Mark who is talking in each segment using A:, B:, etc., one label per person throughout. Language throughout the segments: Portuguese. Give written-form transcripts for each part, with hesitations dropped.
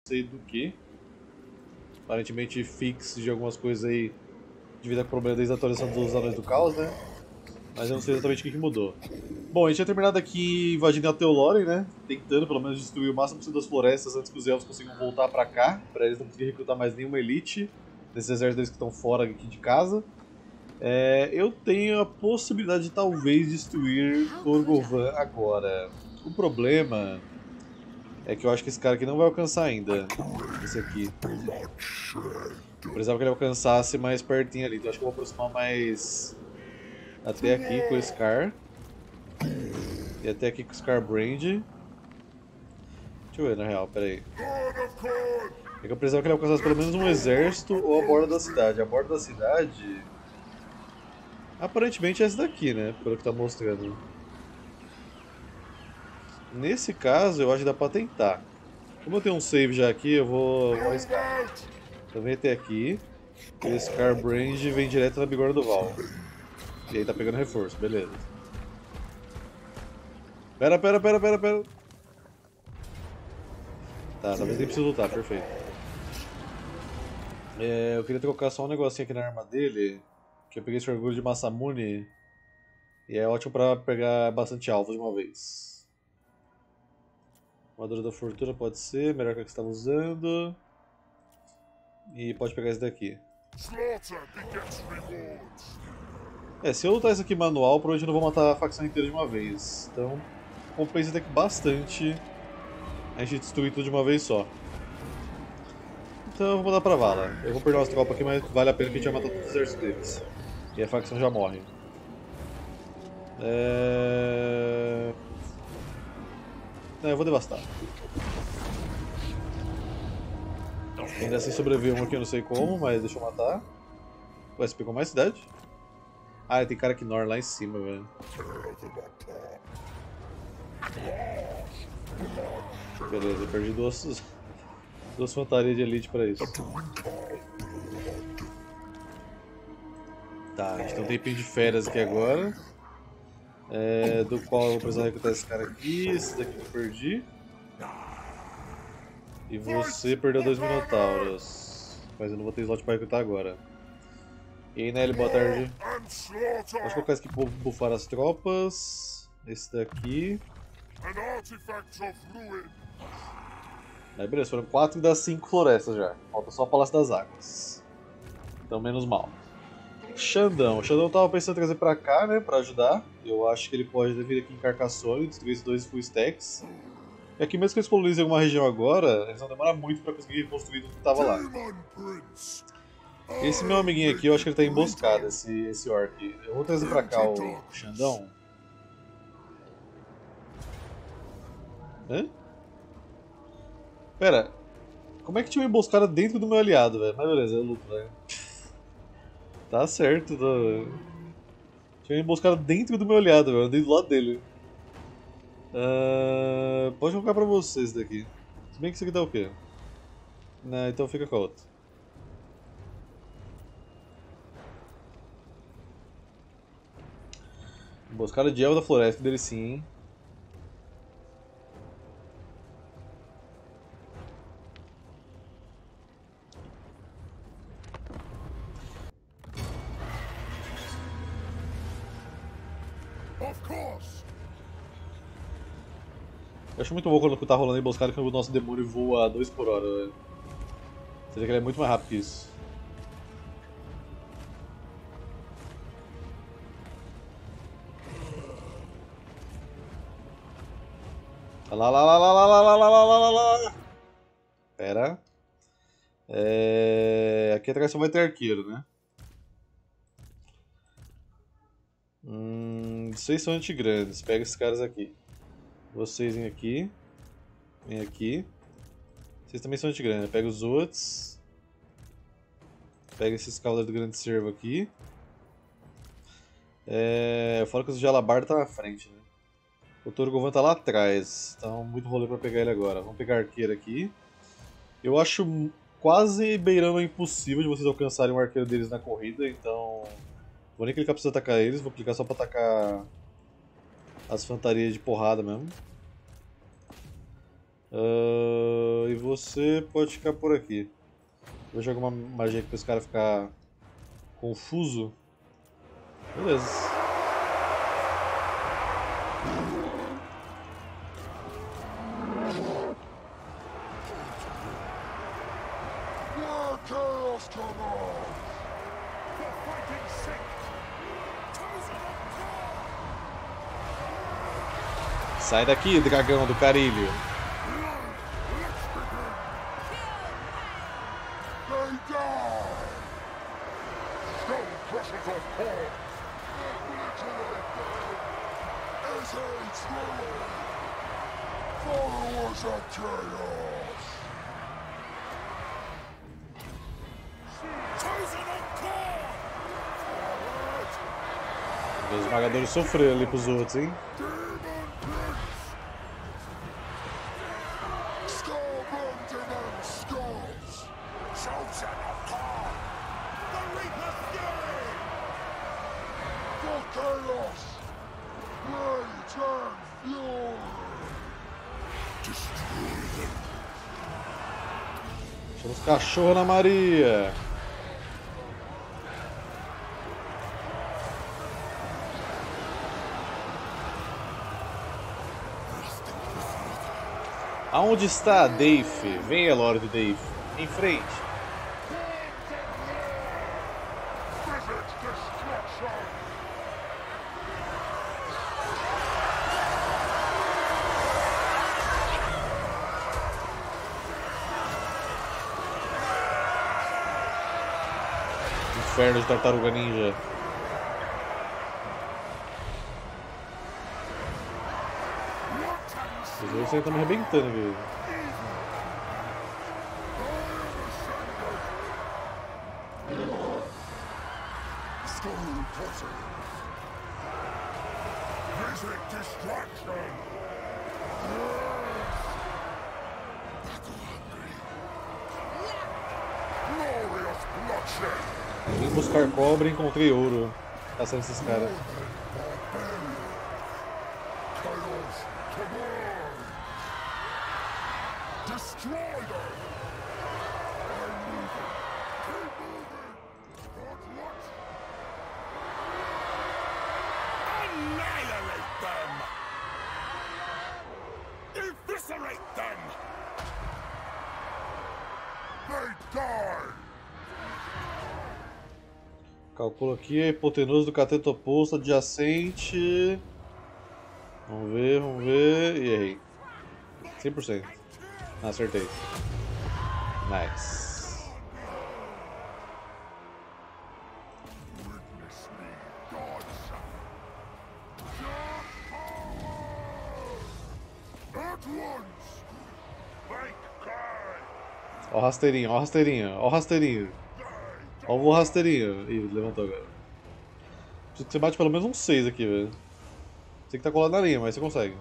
A: sei do que. Aparentemente fix de algumas coisas aí devido a problema desde a atualização dos Anões do Caos, né? Mas eu não sei exatamente o que mudou. Bom, a gente tinha terminado aqui invadindo a Teolore, né? Tentando pelo menos destruir o máximo possível das florestas antes que os elfos consigam voltar pra cá, pra eles não conseguirem recrutar mais nenhuma elite desses exércitos deles que estão fora aqui de casa. Eu tenho a possibilidade de talvez destruir Torgovan agora. O problema é que eu acho que esse cara aqui não vai alcançar ainda. Esse aqui. Eu precisava que ele alcançasse mais pertinho ali, então acho que eu vou aproximar mais até aqui com o Scar. E até aqui com o Scar Brand. Deixa eu ver na real, peraí. É que eu precisava que ele alcançasse pelo menos um exército ou a borda da cidade. A borda da cidade. Aparentemente é essa daqui, né? Pelo que tá mostrando. Nesse caso, eu acho que dá pra tentar. Como eu tenho um save já aqui, eu vou arriscar. Então vem até aqui. E o Scar Brand vem direto na bigorna do Val. E aí tá pegando reforço, beleza. Pera. Tá, talvez nem precise lutar, perfeito. Eu queria trocar só um negocinho aqui na arma dele. Que eu peguei esse orgulho de Masamune. E é ótimo pra pegar bastante alvo de uma vez. Armadura da Fortuna pode ser, melhor que a que você estava usando. E pode pegar esse daqui. Se eu lutar isso aqui manual, provavelmente eu não vou matar a facção inteira de uma vez. Então compensa até que bastante a gente destruir tudo de uma vez só. Então eu vou mandar pra vala. Eu vou perder umas tropas aqui, mas vale a pena que a gente vai matar todos os exércitos deles. E a facção já morre. Não, eu vou devastar. Ainda assim sobrevive um aqui, eu não sei como, mas deixa eu matar. Ué, você pegou mais cidade? Ah, tem cara Knorr lá em cima, velho. Beleza, eu perdi duas fantasias de elite pra isso. Tá, a gente tem um tempinho de férias aqui agora. Do qual eu vou precisar recrutar esse cara aqui, esse daqui eu perdi. E você perdeu 2 Minotauros. Mas eu não vou ter slot pra recrutar agora. E aí, Nelly, boa tarde. Vou colocar esse aqui pra buffar as tropas. Esse daqui. Aí beleza, foram 4 das 5 florestas já. Falta só o Palácio das Águas. Então menos mal. Xandão. O Xandão tava pensando em trazer pra cá, né, pra ajudar. Eu acho que ele pode vir aqui em Carcassonne e destruir esses 2 full stacks. E aqui mesmo que eles colonizem alguma região agora, eles vão demorar muito pra conseguir reconstruir tudo que tava lá. Esse meu amiguinho aqui, eu acho que ele tá emboscado, esse orc. Eu vou trazer pra cá o Xandão. Hã? Pera, como é que tinha uma emboscada dentro do meu aliado, velho? Mas beleza, eu luto, velho. Tá certo, tinha uma emboscada dentro do meu aliado, velho. Eu andei do lado dele. Pode colocar pra você esse daqui. Se bem que isso aqui dá o quê? Não, então fica com a outra. Emboscada de Elfo da Floresta dele sim, hein? Eu acho muito bom quando tá rolando emboscada que o nosso demônio voa a 2 por hora, velho. Você vê que ele é muito mais rápido que isso. Lá. Pera. Aqui atrás só vai ter arqueiro, né? Vocês são antigrandes. Pega esses caras aqui. Vocês vêm aqui. Vem aqui. Vocês também são antigrandes. Pega os outros. Pega esses cavaleiros do grande servo aqui. Fora que os Jalabar tá na frente, né? O Torgovan tá lá atrás. Então muito rolê pra pegar ele agora. Vamos pegar arqueiro aqui. Eu acho quase beirando impossível de vocês alcançarem o arqueiro deles na corrida, então vou nem clicar pra vocês atacar eles, vou clicar só pra atacar as fantasias de porrada mesmo. E você pode ficar por aqui. Vou jogar uma magia aqui pra esse cara ficar confuso. Beleza. Sai daqui, dragão do carilho. Os esmagadores sofreram ali pros outros, hein? Chama os cachorros na Maria. Aonde está Dave? Venha, Lord Dave. Em frente. Inferno de tartaruga ninja. Os dois estão me arrebentando, velho. Vim buscar cobre e encontrei ouro. Caçando esses caras. Calculo aqui a hipotenusa do cateto oposto adjacente. Vamos ver. E errei. 100%. Ah, acertei. Nice. Ó o rasteirinho, ó o rasteirinho, ó o rasteirinho. Ó o rasteirinho. Ih, levantou agora. Preciso que você bate pelo menos um 6 aqui, velho. Você que tá colado na linha, mas você consegue.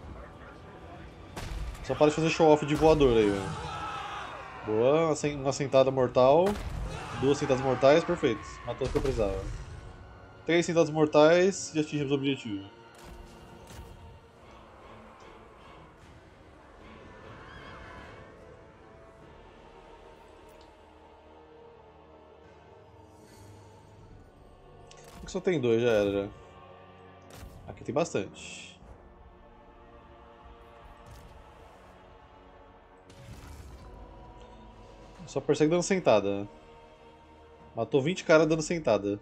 A: Só para de fazer show off de voador aí, velho. Boa, uma sentada mortal. 2 sentadas mortais, perfeito. Matou o que eu precisava. 3 sentadas mortais e atingimos o objetivo. Aqui só tem 2, já era. Já. Aqui tem bastante. Só persegue dando sentada. Matou 20 caras dando sentada.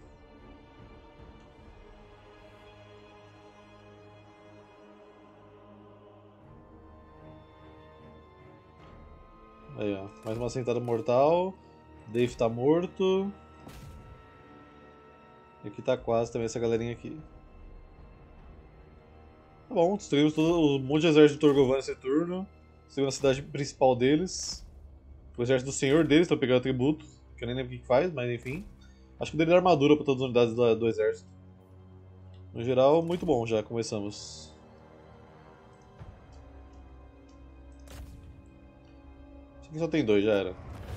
A: Aí, ó. Mais uma sentada mortal. Dave tá morto. E aqui tá quase também essa galerinha aqui. Tá bom, destruímos todo o monte de exército de Torgovan nesse turno. Destruímos a cidade principal deles. O exército do senhor deles, estão pegando atributo. Que eu nem lembro o que faz, mas enfim. Acho que dele dá armadura para todas as unidades do exército. No geral, muito bom, já começamos. Esse aqui só tem 2, já era.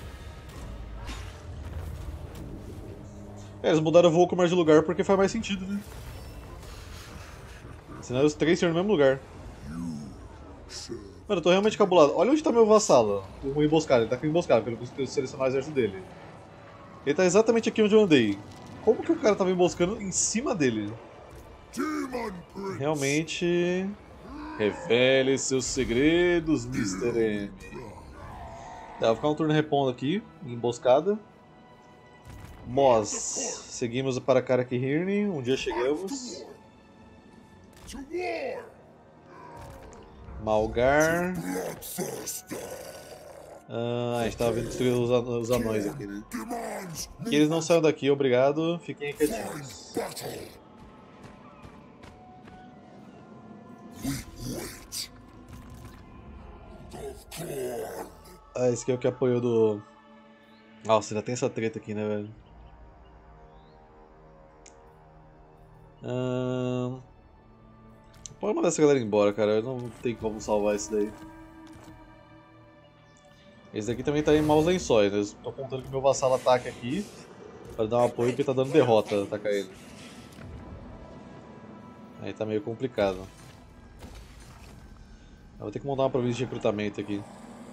A: Eles mudaram o Volcomar de lugar porque faz mais sentido, né? Senão os 3 seriam no mesmo lugar. Mano, eu tô realmente cabulado. Olha onde tá meu vassalo. O emboscado. Ele tá com emboscado, pelo que eu selecionar o exército dele. Ele tá exatamente aqui onde eu andei. Como que o cara tava emboscando em cima dele? Realmente... Revele seus segredos, Mr. M. Tá, vou ficar um turno repondo aqui, em emboscada. Moz, seguimos para Karakihirni, um dia chegamos. Malgar. A gente tava vendo destruir os anões aqui, né? Que eles não saiam daqui, obrigado. Fiquem quietinhos. Esse aqui é o que apoiou do... Nossa, ainda tem essa treta aqui, né, velho? Pode mandar essa galera embora, cara. Eu não tem como salvar isso daí. Esse daqui também tá em maus lençóis, né? Eu tô contando que meu vassalo ataque aqui pra dar um apoio porque tá dando derrota atacar ele. Aí tá meio complicado. Eu vou ter que montar uma província de recrutamento aqui.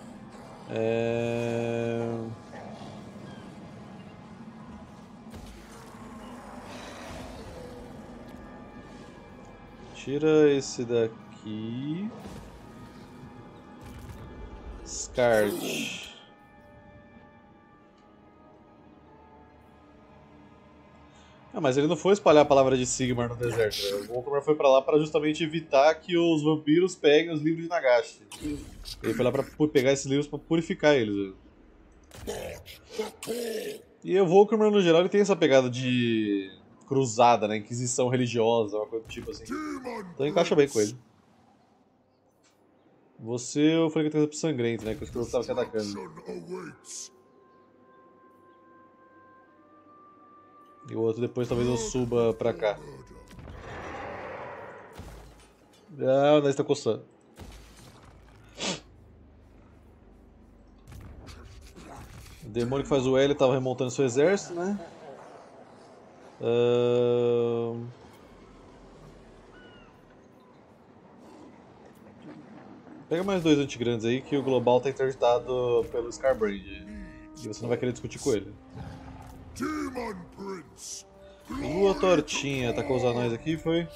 A: Tira esse daqui. Scart. Mas ele não foi espalhar a palavra de Sigmar no deserto. Né? O Volcomar foi pra lá pra justamente evitar que os vampiros peguem os livros de Nagashi. Ele foi lá pra pegar esses livros pra purificar eles. E o Volcomar, no geral, ele tem essa pegada de cruzada, né? Inquisição religiosa, uma coisa do tipo assim. Então encaixa bem com ele. Você, eu falei que eu tenho sangrento, né? Que eu estava te atacando. E o outro depois talvez eu suba pra cá. Ah, nós tá coçando. O demônio que faz o L tava remontando seu exército, né? Pega mais dois antigrandes aí que o global tá interditado pelo Scarbrand. E você não vai querer discutir com ele. Lua Tortinha atacou os anões aqui, foi?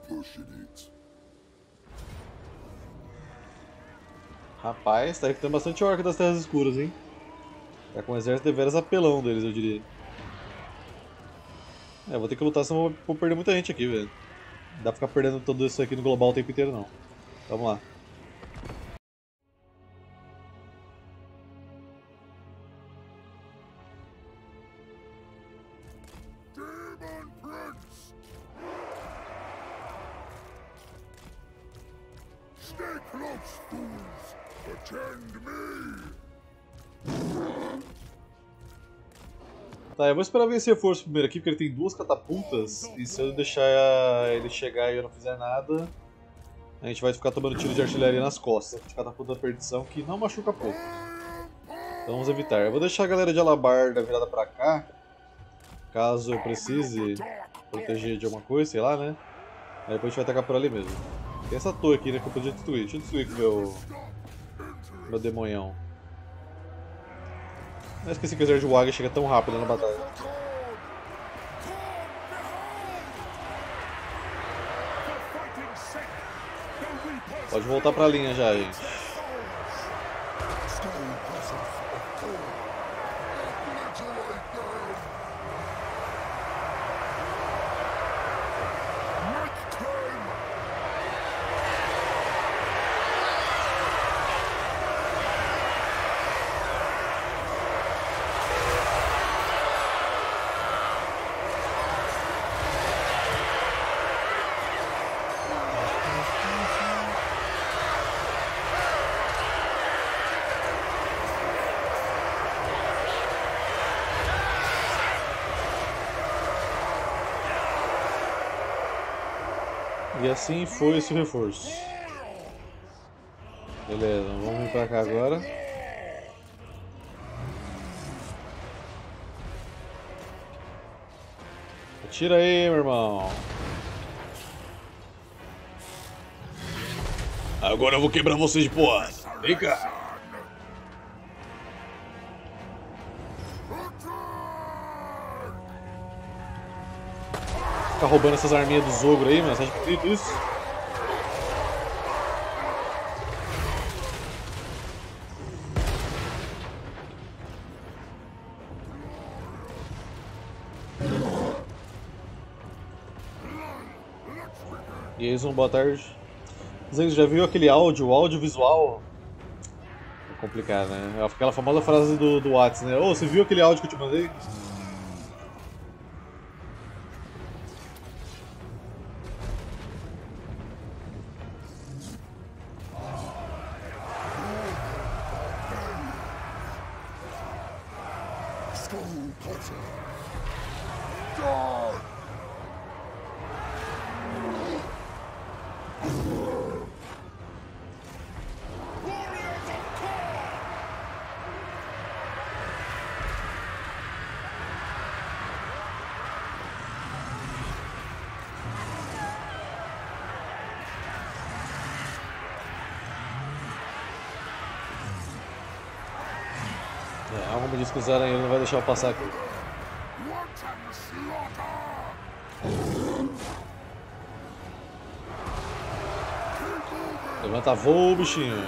A: Rapaz, tá recrutando bastante orc das Terras Escuras, hein? Tá com um exército de veras apelão deles, eu diria. Vou ter que lutar, senão vou perder muita gente aqui, velho. Não dá pra ficar perdendo tudo isso aqui no global o tempo inteiro, não. Vamos lá. Tá, eu vou esperar vencer reforço primeiro aqui, porque ele tem duas catapultas, e se eu deixar ele chegar e eu não fizer nada, a gente vai ficar tomando tiro de artilharia nas costas, de catapulta da perdição, que não machuca pouco. Então vamos evitar. Eu vou deixar a galera de Alabarda virada pra cá, caso eu precise proteger de alguma coisa, sei lá, né? Aí depois a gente vai atacar por ali mesmo. Tem essa torre aqui, né, que eu podia destruir. Deixa eu destruir com meu demonhão. Eu esqueci que o exército de Wag chega tão rápido na batalha. Pode voltar pra linha já, gente. E assim foi esse reforço. Beleza, vamos vir pra cá agora. Atira aí, meu irmão. Agora eu vou quebrar vocês de porrada. Vem cá. Ficar roubando essas arminhas dos ogros aí, mano. Você acha bonito isso? Jason, boa tarde. Você já viu aquele áudio, o audiovisual? É complicado, né? É aquela famosa frase do WhatsApp, né? Ô, você viu aquele áudio que eu te mandei? Algo me diz que o Zé Aranha não vai deixar eu passar aqui. Levanta voo, bichinho.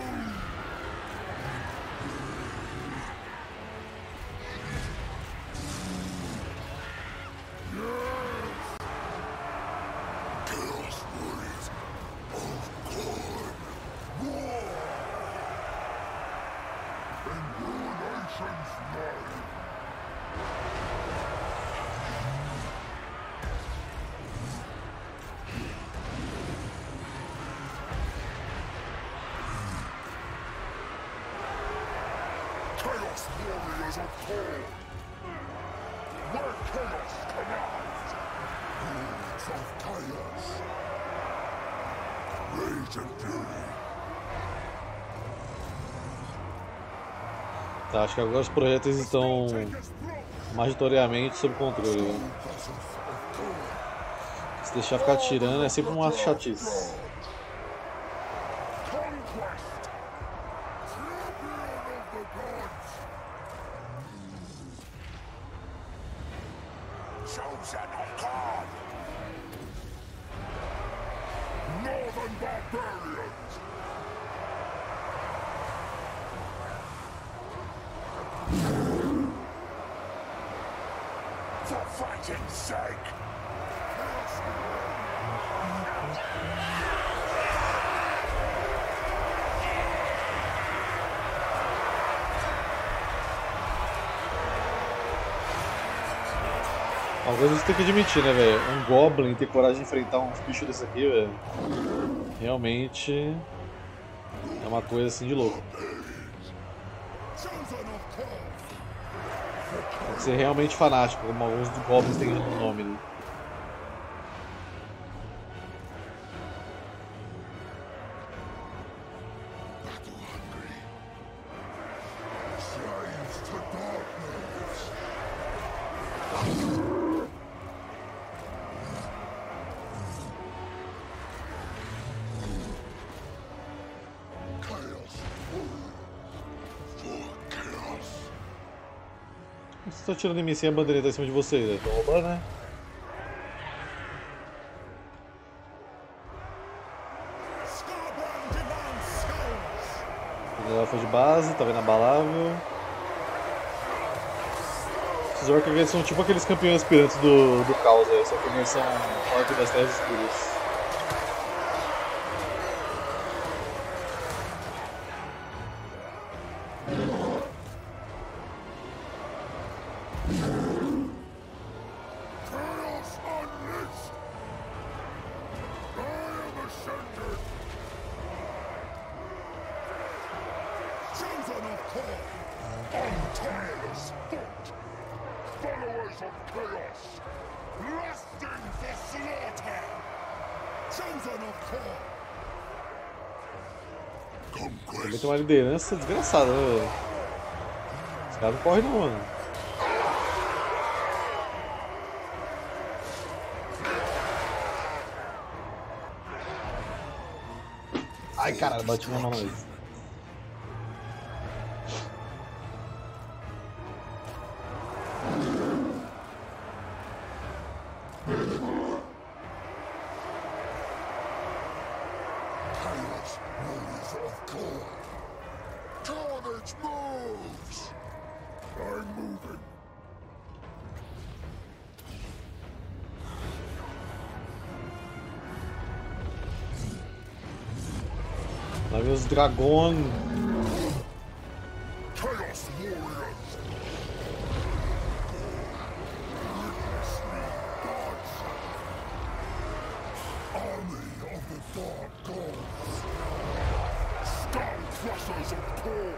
A: Tá, acho que agora os projetos estão majoritariamente sob controle. Né? Se deixar ficar tirando é sempre uma chatice. Uma coisa você tem que admitir, né, velho? Um Goblin ter coragem de enfrentar uns bichos desse aqui, velho. Realmente é uma coisa assim de louco. Tem que ser realmente fanático, como alguns dos Goblins têm no nome, né? Você tá tirando em mim sem a bandeirinha tá em cima de você, né? Tô roubando, né? Ela foi de base, tá vendo abalável. Esses orcs aqui são tipo aqueles campeões aspirantes do caos, né? Só que eles são orcs das terras escuras. Também tem uma liderança desgraçada, né, velho? Os caras não correm não, mano. Ai, Ai, caralho, bati minha mão na mesa.
B: Carnage moves! I'm moving.
A: Lá vem os dragões.
B: Chaos warriors! Witness me, gods! Army of the dark gods! Skull crushers of Thor!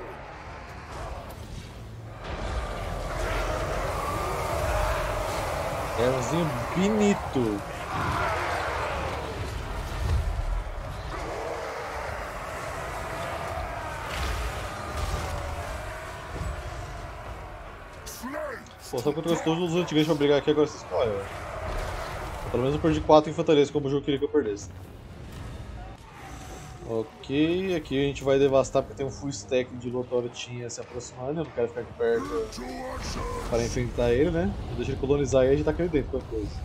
A: É umzinho bonito. Pô, só que eu trouxe todos os antigos pra brigar aqui, agora você escolhe, velho. Pelo menos eu perdi 4 infanterias, como o jogo queria que eu perdesse. Ok, aqui a gente vai devastar porque tem um full stack de Lothorotinha se aproximando, eu não quero ficar aqui perto para enfrentar ele, né? Deixa ele colonizar e a gente tá aqui dentro, qualquer coisa.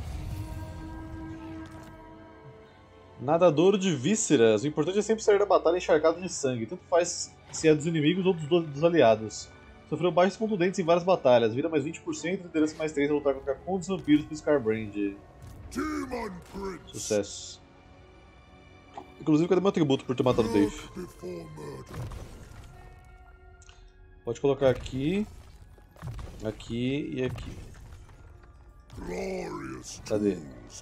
A: Nadadouro de vísceras, o importante é sempre sair da batalha encharcado de sangue, tanto faz se é dos inimigos ou dos aliados. Sofreu baixos contundentes em várias batalhas, vida mais 20%, liderança mais 3 a lutar contra contos e vampiros pro Scarbrand. Sucesso. Inclusive, cadê meu atributo por ter matado o Dave? Pode colocar aqui, aqui e aqui. Cadê?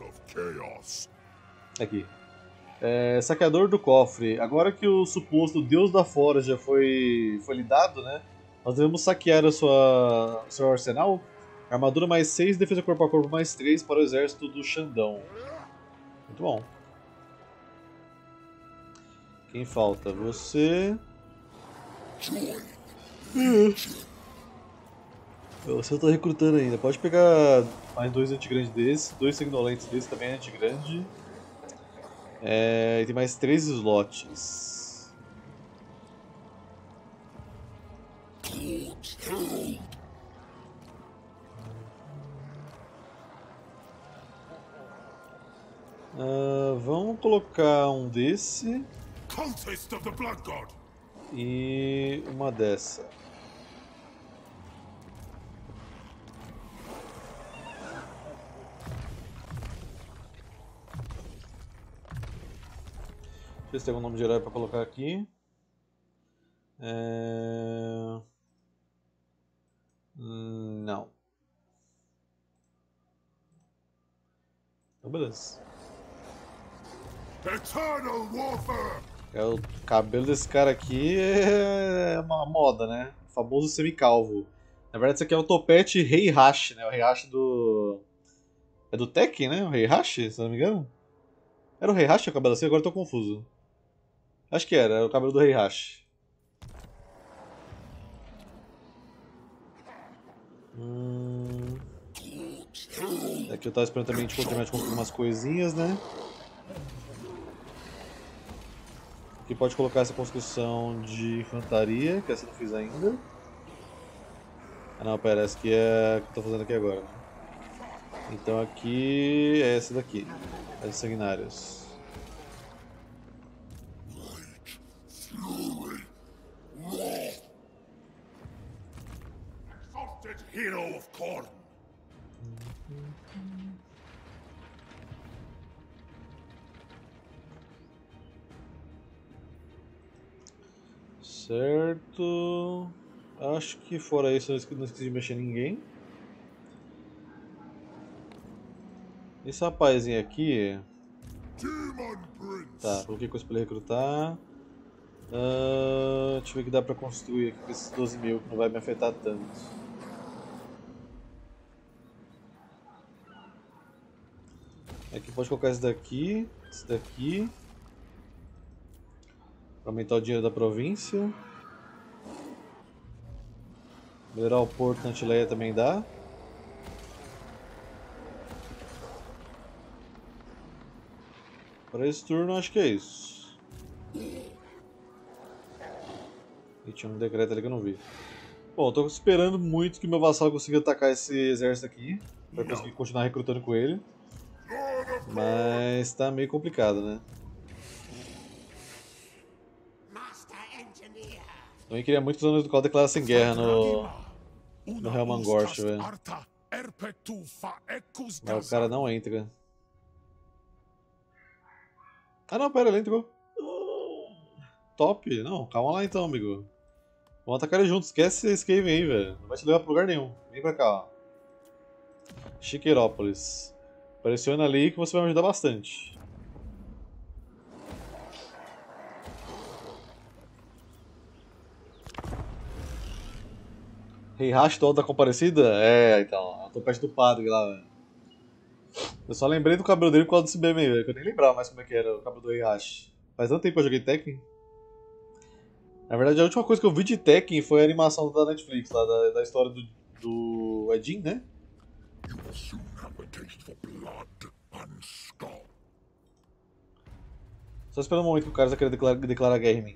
A: Aqui. Saqueador do cofre. Agora que o suposto Deus da Forja foi lhe dado, né? Nós devemos saquear o seu arsenal. Armadura mais 6, defesa corpo a corpo mais 3 para o exército do Xandão. Muito bom. Quem falta? Você. Você tá recrutando ainda. Pode pegar mais 2 antigrandes desses, 2 sanguinolentos desses também é antigrande. E tem mais 3 slots. Vamos colocar um desse e uma dessa. Deixa eu ver se tem algum nome de herói pra colocar aqui. Não. Então, beleza.
B: Eternal Warfare!
A: O cabelo desse cara aqui é uma moda, né? O famoso semicalvo. Na verdade, isso aqui é o topete Heihachi, né? O Heihachi do. É do Tekken, né? O Heihachi, se não me engano? Era o Heihachi o cabelo assim? Agora eu tô confuso. Acho que era o cabelo do Heihachi. Aqui eu tava esperando também de terminar de construir umas coisinhas, né? Aqui pode colocar essa construção de infantaria, que essa eu não fiz ainda. Ah não, pera, essa aqui é a que eu tô fazendo aqui agora, né? Então aqui é essa daqui, as sanguinárias.
B: Hero of Khorne!
A: Certo. Acho que fora isso eu não esqueci de mexer em ninguém. Esse rapazinho aqui. Tá, coloquei coisa pra ele recrutar. Deixa eu ver o que dá pra construir aqui com esses 12 mil, que não vai me afetar tanto. Aqui pode colocar esse daqui, para aumentar o dinheiro da província. Melhorar o porto na Antileia também dá. Para esse turno acho que é isso. E tinha um decreto ali que eu não vi. Bom, eu tô esperando muito que meu vassalo consiga atacar esse exército aqui. Pra conseguir continuar recrutando com ele. Mas tá meio complicado, né? Também queria muito que os anões do Caos declarassem guerra no Helmangorst, velho. Mas o cara não entra. Ah não, pera, ele entrou. Top. Não, calma lá então, amigo. Vamos atacar ele juntos. Esquece esse Skaven aí, velho. Não vai te levar pra lugar nenhum. Vem pra cá, ó. Chiqueirópolis. Pressiona ali que você vai me ajudar bastante. Rei Rastol da Comparecida? É, então. Eu tô perto do padre lá, velho. Eu só lembrei do cabelo dele por causa desse meme aí, velho. Que eu nem lembrava mais como é que era o cabelo do Rei Rash. Faz tanto tempo que eu joguei Tekken. Na verdade, a última coisa que eu vi de Tekken foi a animação da Netflix, lá da história do Edin, né? Só esperando um momento que o cara vai querer declarar guerra em mim.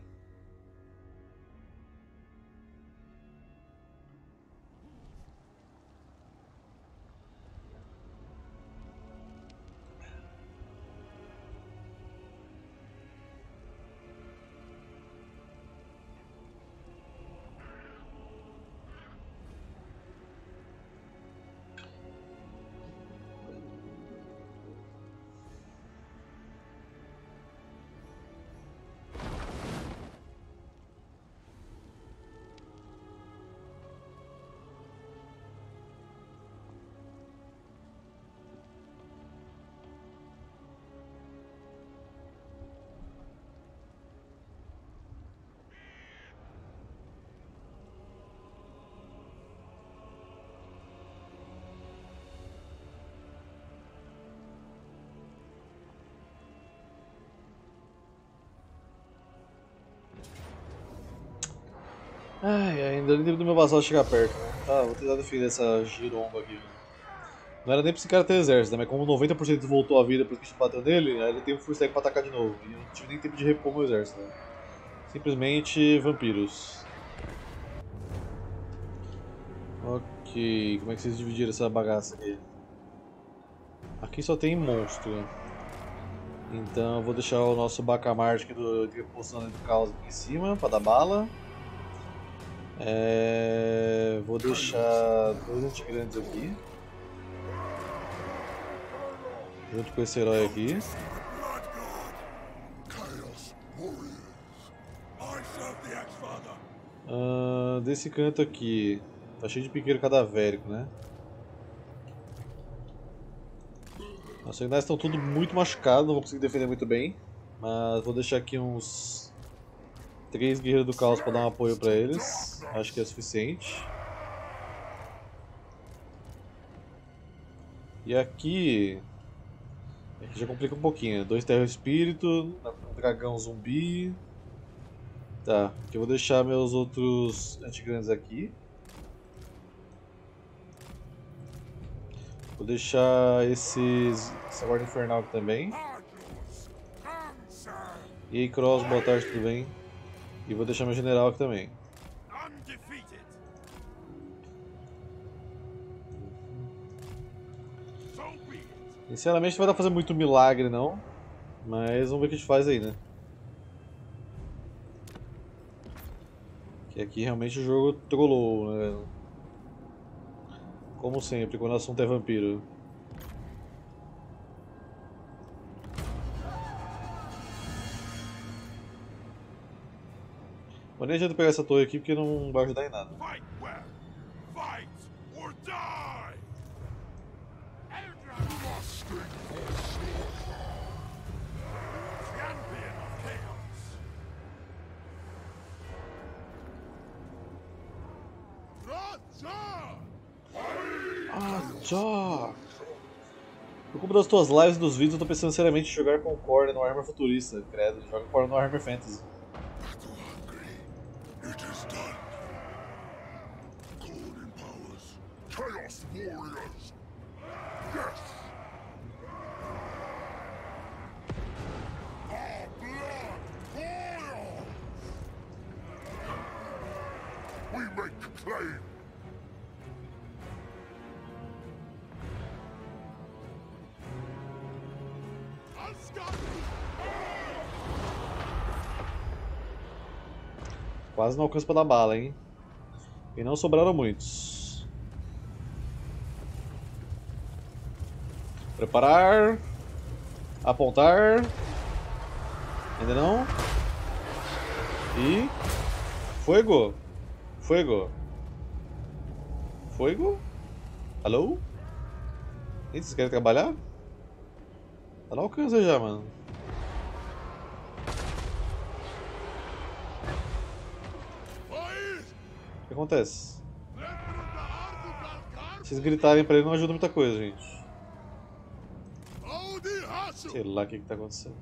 A: Ai, ainda nem tempo do meu vassalo chegar perto, né? Tá, vou tentar defender essa giromba aqui. Não era nem pra esse cara ter exército, né? Mas como 90% voltou à vida depois que a gente bateu nele, aí ele tem um full stack pra atacar de novo. E eu não tive nem tempo de repor meu exército, né? Simplesmente vampiros. Ok, como é que vocês dividiram essa bagaça aqui? Aqui só tem monstro. Então eu vou deixar o nosso Bacamarte aqui do Reposição do Caos aqui em cima pra dar bala. Vou deixar dois antigrandes aqui. Junto com esse herói aqui. Desse canto aqui, tá cheio de piqueiro cadavérico, né? Os Sentinels estão tudo muito machucados, não vou conseguir defender muito bem. Mas vou deixar aqui uns 3 guerreiros do caos para dar um apoio para eles. Acho que é suficiente. E aqui já complica um pouquinho. 2 terra espírito, um dragão zumbi. Tá, aqui eu vou deixar meus outros antigrandes aqui. Vou deixar essa guarda infernal aqui também. E aí, Cross, boa tarde, tudo bem? E vou deixar meu general aqui também. Sinceramente não vai dar pra fazer muito milagre não. Mas vamos ver o que a gente faz aí, né? Que aqui realmente o jogo trollou, né? Como sempre, quando o assunto é vampiro. Mas nem adianta pegar essa torre aqui porque não vai ajudar em nada. Tchau! Por culpa das tuas lives e dos vídeos, eu tô pensando seriamente em jogar com o Core no Warhammer Futurista. Credo, joga com o Core no Warhammer Fantasy.
B: claim.
A: Quase não alcança pra dar bala, hein? E não sobraram muitos. Preparar. Apontar. Ainda não. E... Fuego! Fuego! Fuego? Alô? Eita, vocês querem trabalhar? Tá no alcance já, mano. O que acontece? Se vocês gritarem pra ele não ajuda muita coisa, gente. Sei lá o que tá acontecendo.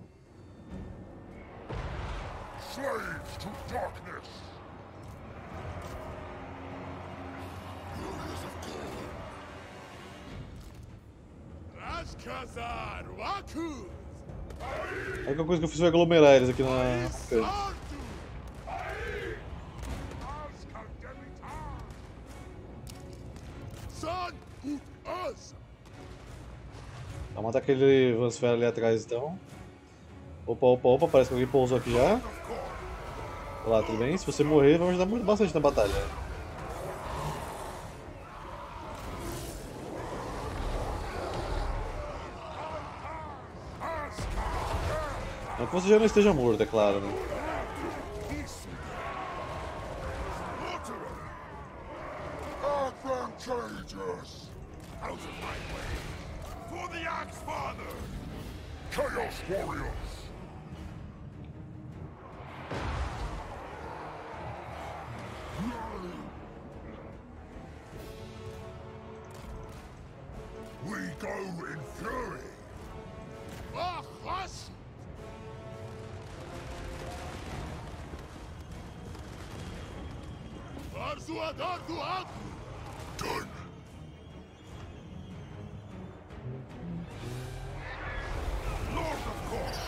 B: Slaves to darkness. Warriors of God. Ashkazar Wakus.
A: A única coisa que eu fiz foi aglomerar eles aqui na frente. Vamos matar aquele Vansfera ali atrás então. Opa, opa, opa, parece que alguém pousou aqui já. Olá, tudo bem? Se você morrer, vai ajudar bastante na batalha. Não que você já não esteja morto, é claro, né?
B: Advantageous. Out of my way. For the Axefather. Chaos Warriors. We go in fury. Done. Lord of course.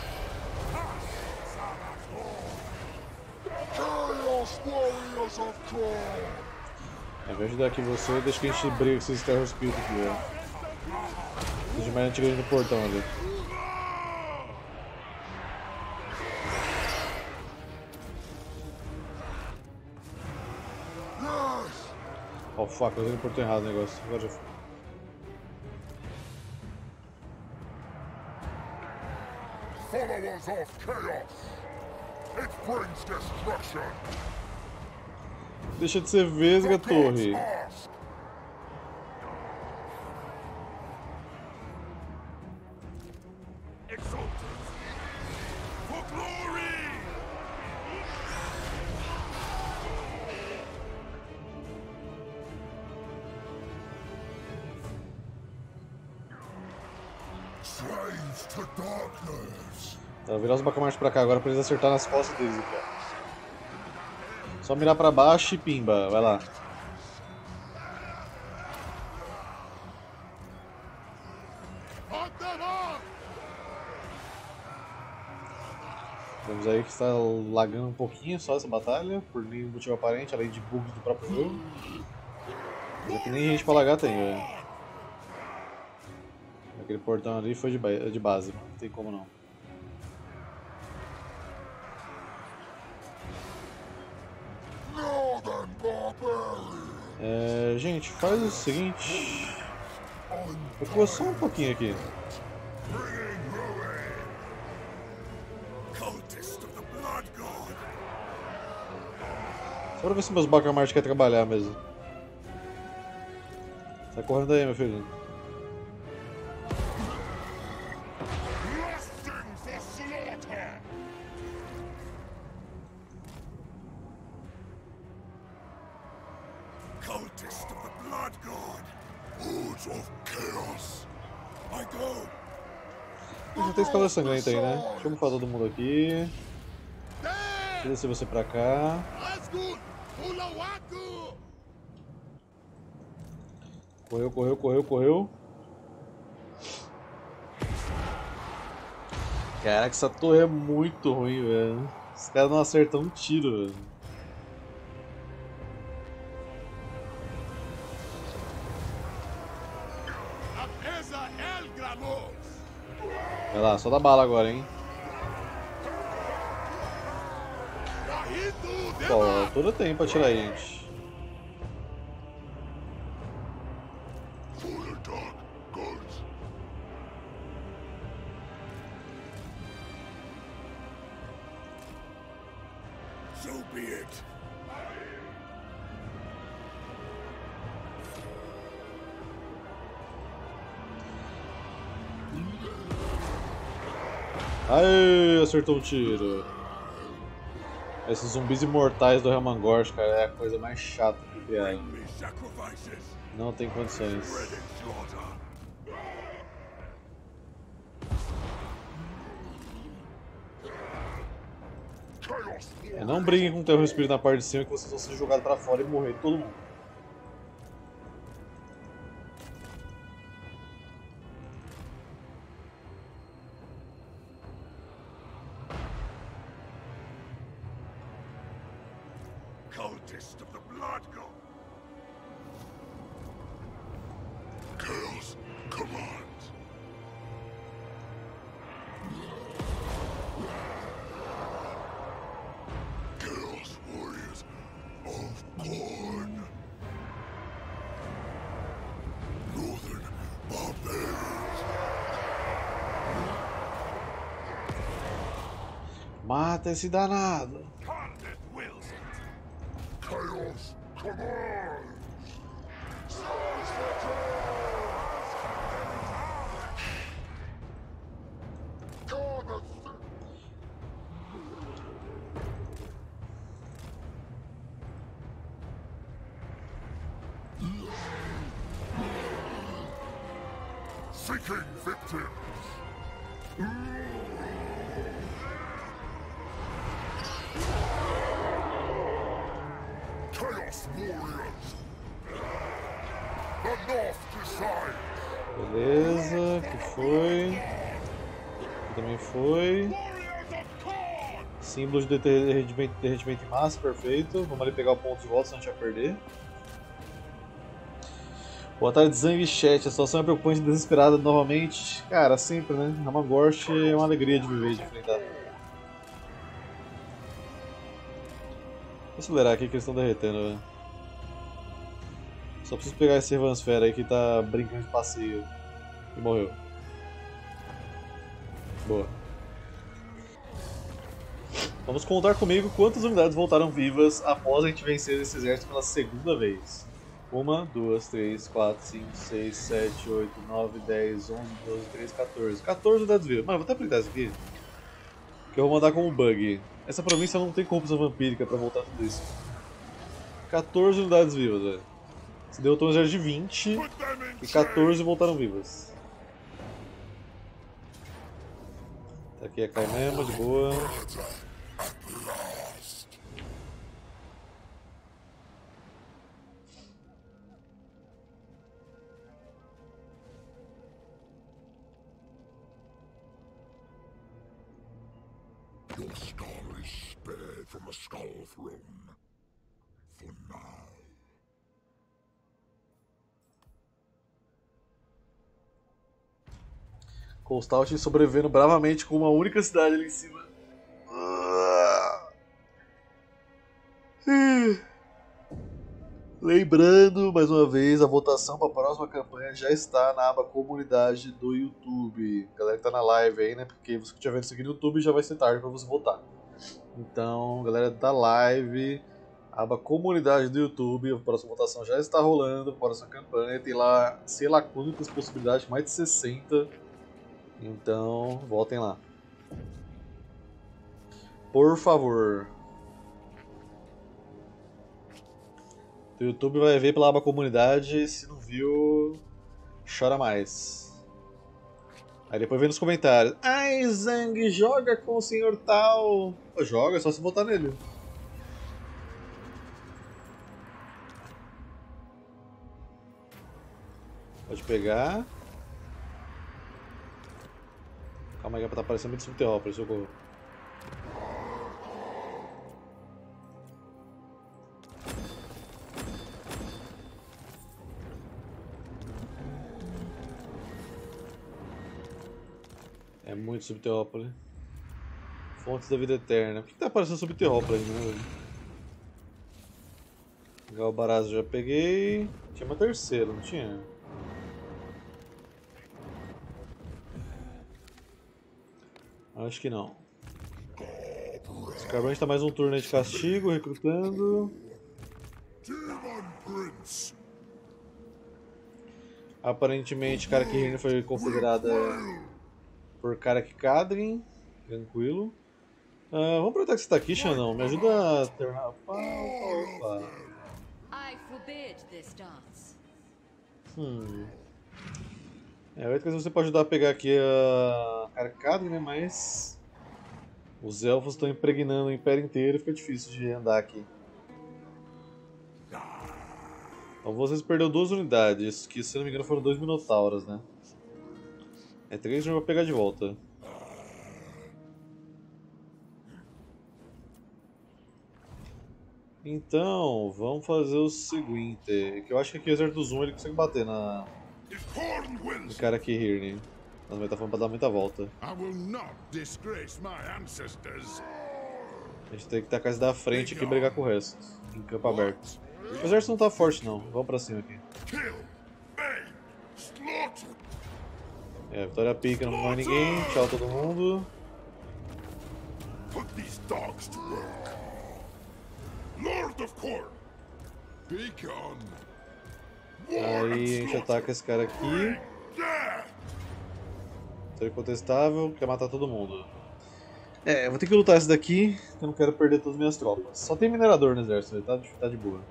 B: Chaos Warriors of God.
A: Ao invés de ajudar aqui você, deixa que a gente briga com esses Terror Spirit aqui, velho. Os demais antigos no portão ali. Oh fuck, eu usei no portão errado o negócio. Agora já foi.
B: Followers of chaos. It brings destruction.
A: Deixa de ser vesga, torre.
B: Ask. Exalted. For glory. Slaves to darkness.
A: Vou virar os Bacamartes pra cá agora pra eles acertar nas costas deles, cara. Só mirar pra baixo e pimba, vai lá. Vemos aí que está lagando um pouquinho só essa batalha, por nenhum motivo aparente, além de bugs do próprio jogo. Mas aqui nem gente pra lagar tem, velho. Aquele portão ali foi de base, mano. Não tem como não.
B: Northern barbarians.
A: Gente, faz o seguinte. Recua só um pouquinho aqui.
B: Bringing ruin. Cultist of the Blood God.
A: Só pra ver se meus Bacamartes querem trabalhar mesmo. Sai correndo aí, meu filho.
B: Lusting for slaughter. Cultist of the Blood God. Hordes of chaos. I go.
A: Já tem escala sangrenta aí, né? Deixa eu bufar todo mundo aqui. Deixa eu descer você pra cá. Correu, correu, correu, correu. Caraca, essa torre é muito ruim, velho. Os caras não acertam um tiro, velho. Vai lá, só dá bala agora, hein? Pô, a altura tem pra tirar a gente.
B: So be it.
A: Aê, acertou um tiro. Esses zumbis imortais do Helmangorst, cara, é a coisa mais chata que criaram.
B: Me sacrifices.
A: Não tem condições.
B: Ready slaughter. Chaos.
A: Não briguem com o terror espírito na parte de cima que vocês vão ser jogados pra fora e morrer todo mundo.
B: Cultist of the Blood God. Chaos commands. Chaos warriors of Khorne. Northern barbarians.
A: Mata esse danado.
B: Condit wills it. Chaos commands. Seeking victims. Chaos warriors. The North decides.
A: Beleza, que foi. Aqui também foi.
B: Warriors of Khorne.
A: Símbolos de derretimento em massa, perfeito. Vamos ali pegar o ponto de volta, senão a gente vai perder. Boa tarde, Zang e chat. A situação é preocupante e desesperada novamente. Cara, sempre, né? Helmangorst é uma alegria de viver e de enfrentar. Vou acelerar aqui que eles estão derretendo, velho. Só preciso pegar esse Revansfera aí que tá brincando de passeio. E morreu. Boa. Vamos contar comigo quantas unidades voltaram vivas após a gente vencer esse exército pela segunda vez. 1, 2, 3, 4, 5, 6, 7, 8, 9, 10, 11, 12, 13, 14. 14 unidades vivas. Mano, vou até printar isso aqui. Que eu vou mandar como bug. Essa província não tem corrupção vampírica pra voltar tudo isso. 14 unidades vivas, velho. Se deu um exército de 20
B: Put them in
A: e
B: chains.
A: 14 voltaram vivas. Tá aqui a Caimema, de boa.
B: Your skull is spared from a skull throne. For now.
A: Constant sobrevivendo bravamente com uma única cidade ali em cima. Lembrando, mais uma vez, a votação para a próxima campanha já está na aba comunidade do YouTube. Galera que tá na live aí, né? Porque você que estiver vendo isso aqui no YouTube já vai ser tarde para você votar. Então, galera da live, aba comunidade do YouTube, a próxima votação já está rolando. A próxima campanha tem lá, sei lá quantas possibilidades, mais de 60. Então, votem lá. Por favor. O YouTube vai ver pela aba comunidade, se não viu, chora mais. Aí depois vem nos comentários. Ai, Zang, joga com o senhor tal. Pô, joga, é só se votar nele. Pode pegar. Calma aí que tá aparecendo muito subterrâneo, socorro. É muito Subterrópole. Fontes da vida eterna. Por que tá aparecendo Subterrópole ainda, né, velho? Galbaraz já peguei. Tinha uma terceira, não tinha? Acho que não. Scarbranch tá mais um turno aí de castigo, recrutando.
B: Demon Prince.
A: Aparentemente, Karak-Hirn foi configurada por Karak-Kadrin. Tranquilo. Vamos aproveitar que você tá aqui, Xandão. Me ajuda a terminar. Opa.
C: I forbid this dance.
A: Eu ia dizer que você pode ajudar a pegar aqui a Karak-Kadrin, né? Mas os elfos estão impregnando o Império inteiro e fica difícil de andar aqui. Então vocês perderam 2 unidades, que se não me engano foram 2 Minotauros, né? É 3 que eu vou pegar de volta. Então, vamos fazer o seguinte, que eu acho que aqui o exército do Zoom ele consegue bater na
B: If Khorne
A: no
B: wins,
A: cara aqui Hirn. Mas vai estar falando pra dar muita volta.
B: I will not disgrace my ancestors.
A: A gente tem que tacar esse da frente aqui e brigar com o resto, em campo aberto. O exército não tá forte não, vamos pra cima aqui.
B: Kill, maim, slaughter.
A: Vitória pica, não morre ninguém, tchau todo mundo.
B: Put these dogs to work. Lord of Khorne, be gone.
A: Aí a gente ataca esse cara aqui.
B: Yeah.
A: Vitória incontestável, quer matar todo mundo. Eu vou ter que lutar esse daqui, que eu não quero perder todas as minhas tropas. Só tem minerador no exército, tá de boa.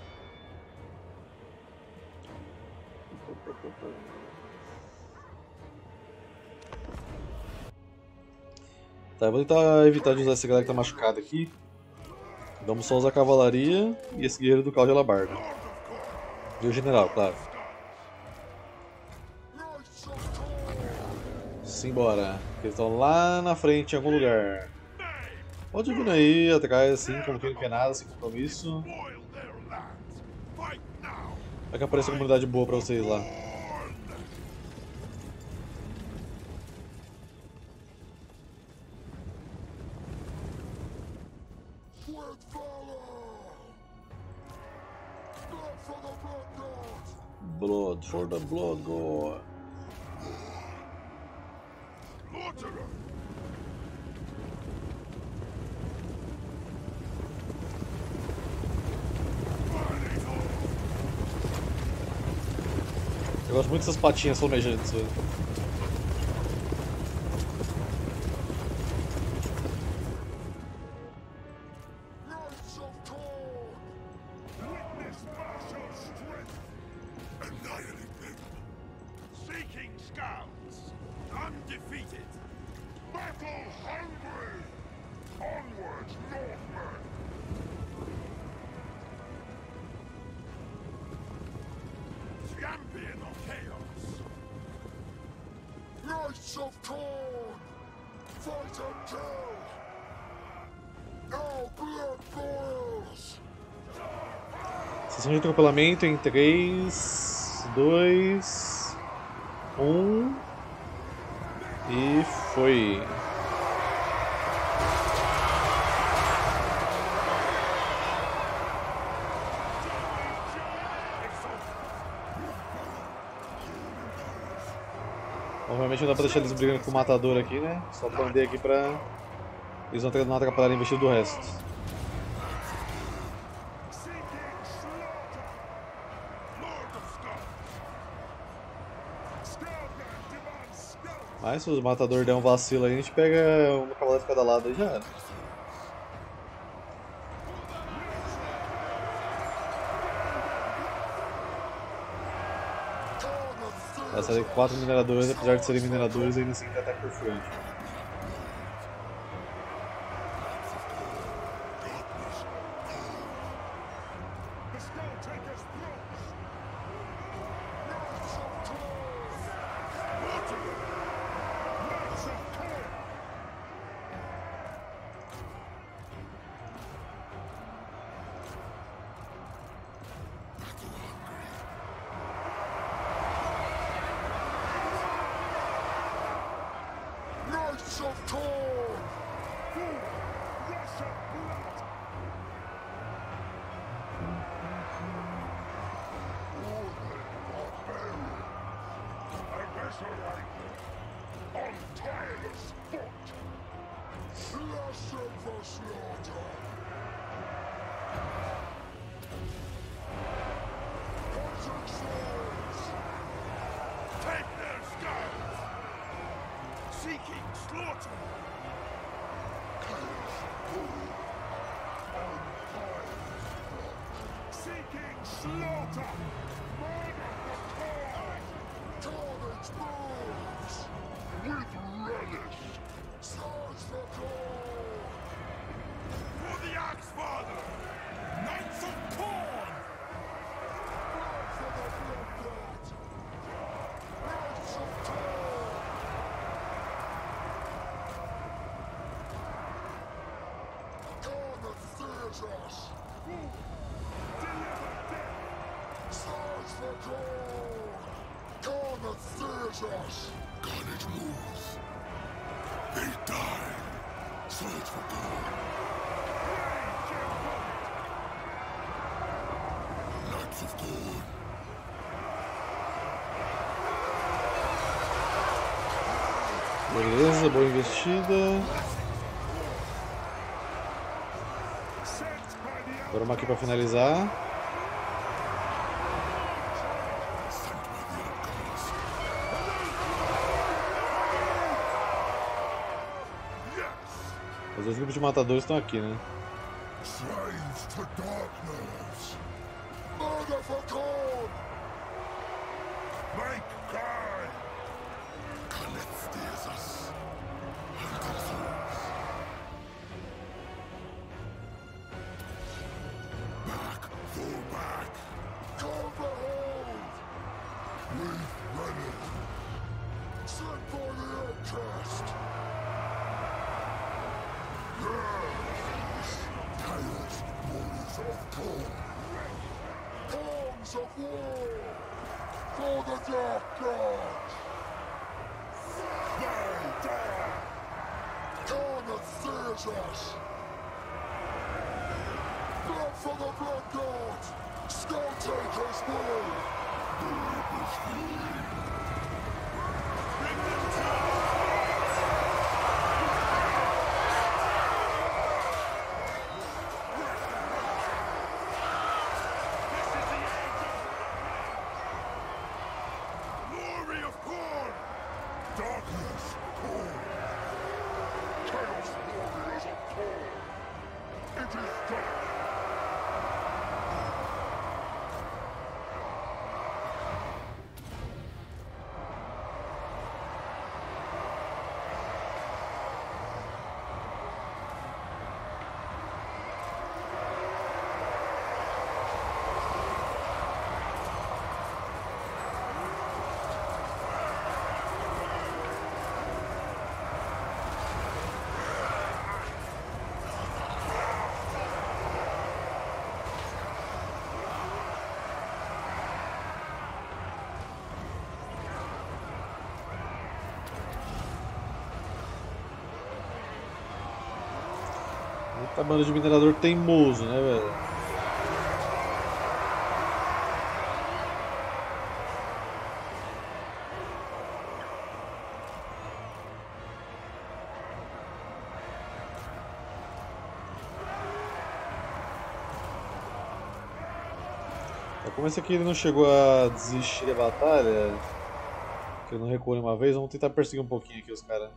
A: Tá, eu vou tentar evitar de usar essa galera que tá machucada aqui. Vamos só usar a cavalaria e esse guerreiro do Cal de Alabarda. E o general, claro. Simbora, eles estão lá na frente em algum lugar. Pode vir aí atrás assim, como quem não quer nada, sem compromisso.
B: Spoil their lands. Fight now.
A: Vai que apareça uma comunidade boa pra vocês lá.
B: With valor. Blood for the Blood God.
A: Blood for the Blood God.
B: Slaughterer.
A: Eu gosto muito dessas patinhas flamejantes, velho.
B: Knights of Khorne. Witness martial strength. Annihilate them. Seeking scouts. Undefeated. Battle hungry. Onwards, Northmen. Champion of chaos. Knights of Khorne. Fight and kill. Our blood boils.
A: Sessão de atropelamento em 3, 2, 1 e foi. Obviamente não dá pra deixar eles brigando com o matador aqui, né? Só bander aqui pra eles não atrapalharem o vestido do resto.
B: Seeking slaughter. Lord of Scum. Scalpman demands stealth.
A: Mas se o matador der um vacilo aí, a gente pega uma cavaleiro de cada lado e já era. Essa aí 4 mineradores, apesar de serem mineradores, ainda assim tem ataque perfurante.
B: The Skull Taker's approach. Knights of Khorne. Waterloo. Knights of Khorne. On tireless foot. Lesson for slaughter. Poison swords. Take their scalps. Seeking slaughter. Chaos full. On tireless foot. Seeking slaughter. Murder for cause. Carnage moves. With relish. Swords for gold. For the Axefather. Knights of Corn. Blood for the Blood God. Knights of Corn. Corn of Theaters. Deliver death. Swords for gold. Corn of Theaters. Carnage moves. They die. Swords for gold. Knights of gold.
A: Beleza, boa investida. Agora uma aqui pra finalizar. Os dois grupos de matadores estão aqui, né?
B: Slaves to darkness. Murder for corn. Make kind. Canesthesis. Hunted souls. Back, fall back. Call behold. We've rennet. Sent for the outcast. Chaos warriors of Corn. Pawns of war. For the Dark God. They die. Corn of Theaters. Blood for the Blood God. Skull Takers will. Bring them down. Glory of Corn! Darkness, Corn! Chaos warriors of Corn! It is done!
A: Eita, banda de minerador teimoso, né, velho? Como esse aqui ele não chegou a desistir da batalha, que ele não recuou uma vez, vamos tentar perseguir um pouquinho aqui os caras.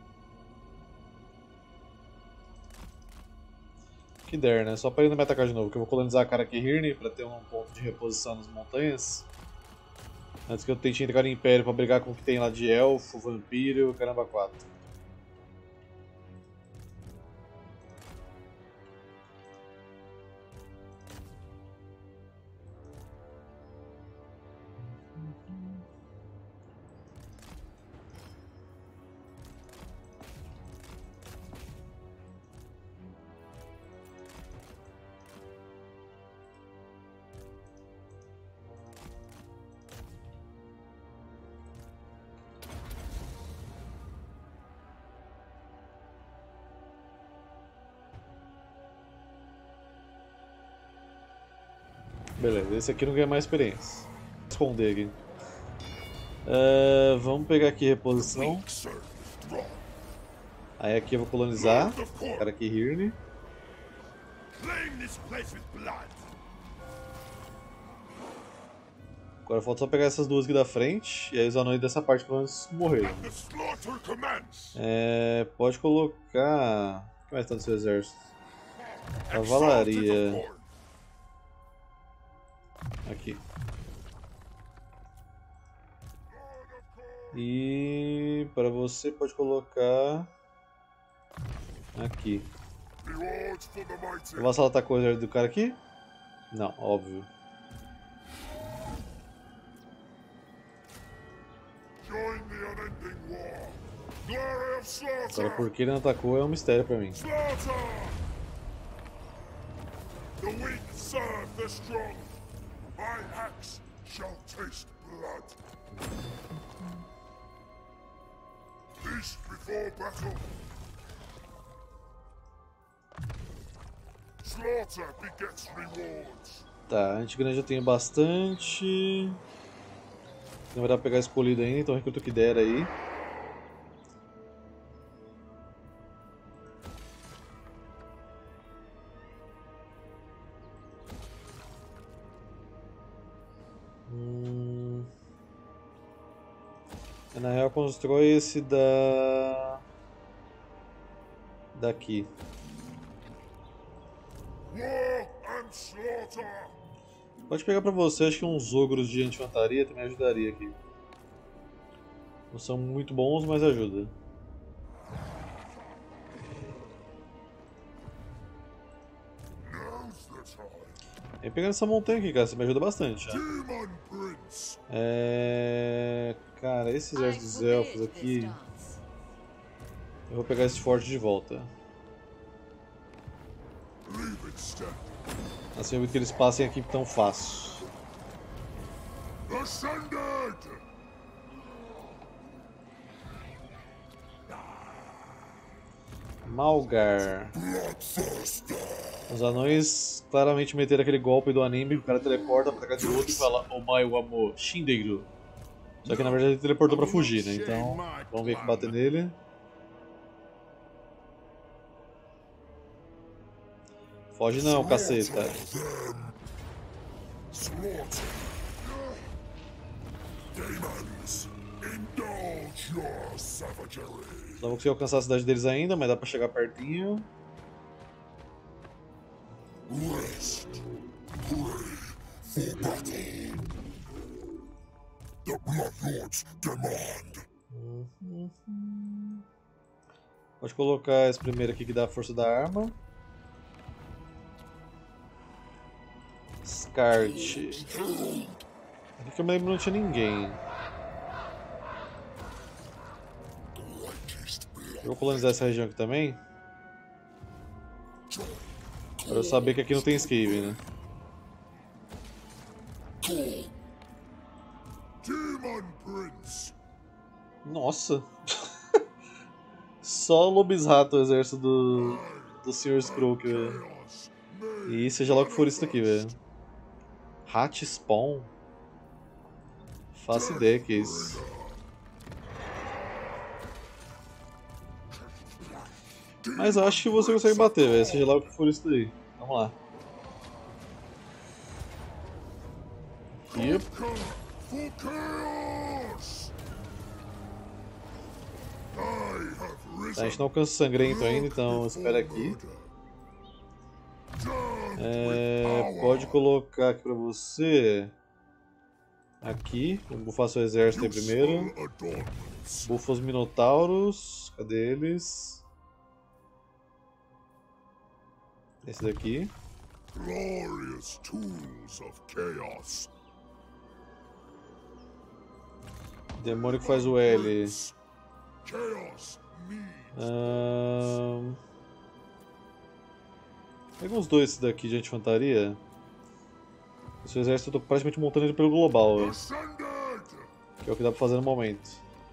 A: Que der, né? Só pra ele não me atacar de novo, que eu vou colonizar a Karakirni pra ter um ponto de reposição nas montanhas. Antes que eu tente entrar no Império pra brigar com o que tem lá de Elfo, Vampiro, caramba 4. Beleza, esse aqui não ganha mais experiência. Vou esconder aqui. Vamos pegar aqui reposição.
B: Weak serve strong.
A: Aí aqui eu vou colonizar. O cara aqui, Hirne.
B: Claim this place with blood.
A: Agora falta só pegar essas duas aqui da frente. E aí os anões dessa parte pelo menos morreram.
B: The slaughter commence.
A: Pode colocar... O que mais tá no seu exército?
B: Exalted
A: Cavalaria.
B: the Lord.
A: Aqui. E para você pode colocar aqui.
B: Rewards for the mighty.
A: O vassalo atacou o exército do cara aqui? Não, óbvio.
B: Join the unending war. Glory of slaughter.
A: Agora por que ele não atacou é um mistério pra mim.
B: Slaughter. The weak serve the strong. My axe shall taste blood. Feast before battle. Slaughter begets rewards.
A: Tá, antigrande eu tenho bastante. Não vai dar pra pegar escolhido ainda, então recruta o que der aí. Na real, constrói esse daqui.
B: War and slaughter.
A: Pode pegar pra você, acho que uns ogros de anti-infantaria também ajudaria aqui. Não são muito bons, mas ajuda.
B: Now's the time.
A: E pegando essa montanha aqui, cara, você me ajuda bastante. Já.
B: Demon Prince.
A: Cara, esses
C: I
A: exércitos dos elfos
C: forbid this
A: aqui,
C: dance.
A: eu vou pegar esse forte de volta.
B: Leave it stand.
A: Assim eu evito que eles passem aqui tão fácil.
B: Ascended.
A: Malgar. Os anões claramente meteram aquele golpe do anime, o cara teleporta pra cá de outro e fala Omae wa mo Shinderu. Só que na verdade ele teleportou pra fugir, né? Então vamos ver que bater nele. Foge não, caceta.
B: Slaughter. Demons, indulge your savagery.
A: Não vou conseguir alcançar a cidade deles ainda, mas dá pra chegar pertinho.
B: Rest. Pray for battle. The Blood Lords demand.
A: Pode colocar esse primeiro aqui que dá a força da arma. Descarte. Aqui que eu me lembro não tinha ninguém. Eu vou colonizar essa região aqui também. Pra eu saber que aqui não tem escape, né?
B: Demon Prince.
A: Nossa! Só lobisrato o exército do Sr. Skroak, velho.
B: Chaos.
A: E seja lá o que for isso daqui, velho. Hat Spawn? Faço ideia que é isso. Mas eu acho que você consegue bater, velho. Seja lá o que for isso daí. Vamos lá. Yep.
B: Come for chaos. I have
A: Tá, a
B: risen.
A: gente não alcança o sangrento ainda, então espera aqui. Pode colocar aqui pra você. Aqui, vamos bufar seu exército aí primeiro.
B: Adornments.
A: Bufa os minotauros. Cadê eles? Esse daqui.
B: Glorious tools of chaos.
A: Demônio que faz o L.
B: Chaos needs.
A: Pega uns dois daqui de anti-infantaria. O seu exército eu tô praticamente montando ele pelo global, velho.
B: Ascended.
A: Que é o que dá pra fazer no momento.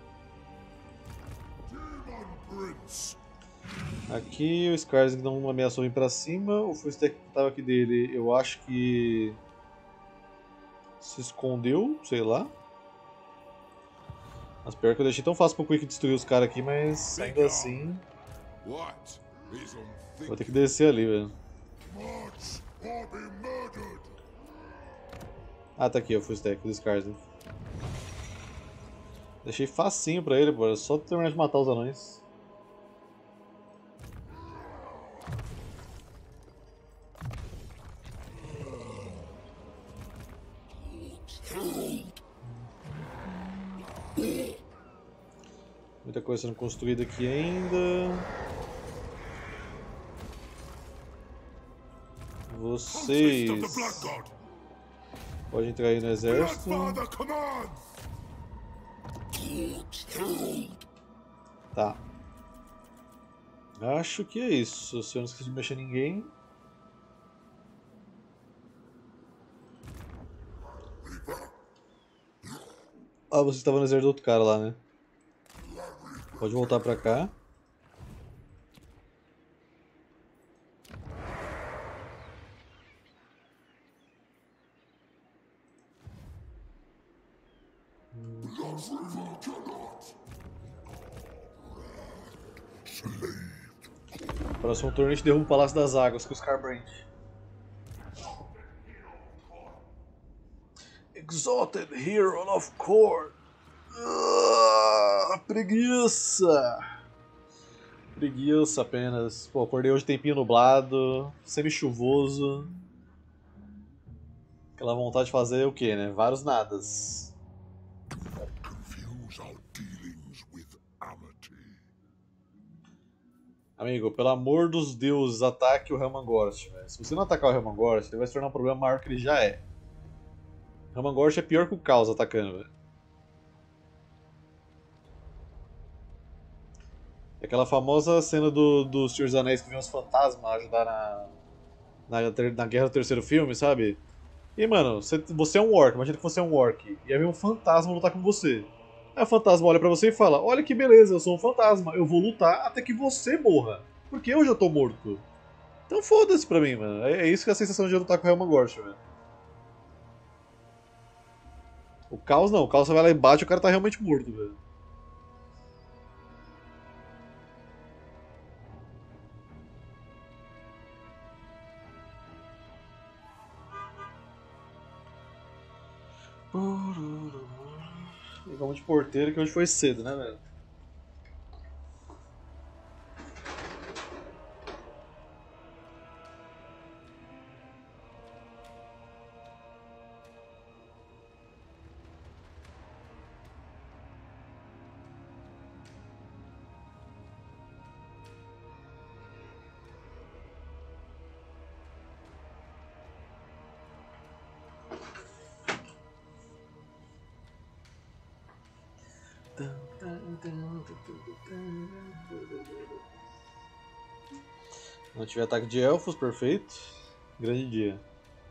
B: Demon Prince.
A: Aqui o Skarsgård não ameaçou vir pra cima. O Fullstack que tava aqui dele, eu acho que se escondeu, sei lá. Mas pior que eu deixei tão fácil pro Quick destruir os caras aqui, mas ainda assim
B: What is
A: vou ter que descer ali, velho.
B: March or be murdered.
A: Ah, tá aqui, o full stack, descarta. Deixei facinho pra ele, pô, é só terminar de matar os anões. Muita coisa sendo construída aqui ainda.
B: Fist of the Black
A: Vocês
B: God.
A: podem entrar aí no exército.
B: Father commands.
A: Tá. Acho que é isso. Se eu não esqueci de mexer ninguém. Ah, você estava no exército do outro cara lá, né? Pode voltar pra cá. Próximo turno a gente derruba o Palácio das Águas com o Scarbrand. Exalted Hero of Court. Preguiça. Preguiça apenas. Pô, acordei hoje tempinho nublado, semi-chuvoso. Aquela vontade de fazer o que, né? Vários nadas.
B: Confuse our dealings with Amity.
A: Amigo, pelo amor dos deuses, ataque o Helmangorst, velho. Se você não atacar o Helmangorst, ele vai se tornar um problema maior que ele já é. O Helmangorst é pior que o Caos atacando, velho. É aquela famosa cena do Senhor dos Anéis que vem uns fantasmas ajudar na guerra do terceiro filme, sabe? E mano, você é um orc, imagina que você é um orc, e aí vem um fantasma lutar com você. Aí o fantasma olha pra você e fala: olha que beleza, eu sou um fantasma, eu vou lutar até que você morra, porque eu já tô morto. Então foda-se pra mim, mano. É isso que é a sensação de lutar com o Helmangorst, velho. O Caos não, o Caos você vai lá e bate e o cara tá realmente morto, velho. E vamos de porteiro que hoje foi cedo, né, velho? Não tive ataque de elfos, perfeito. Grande dia.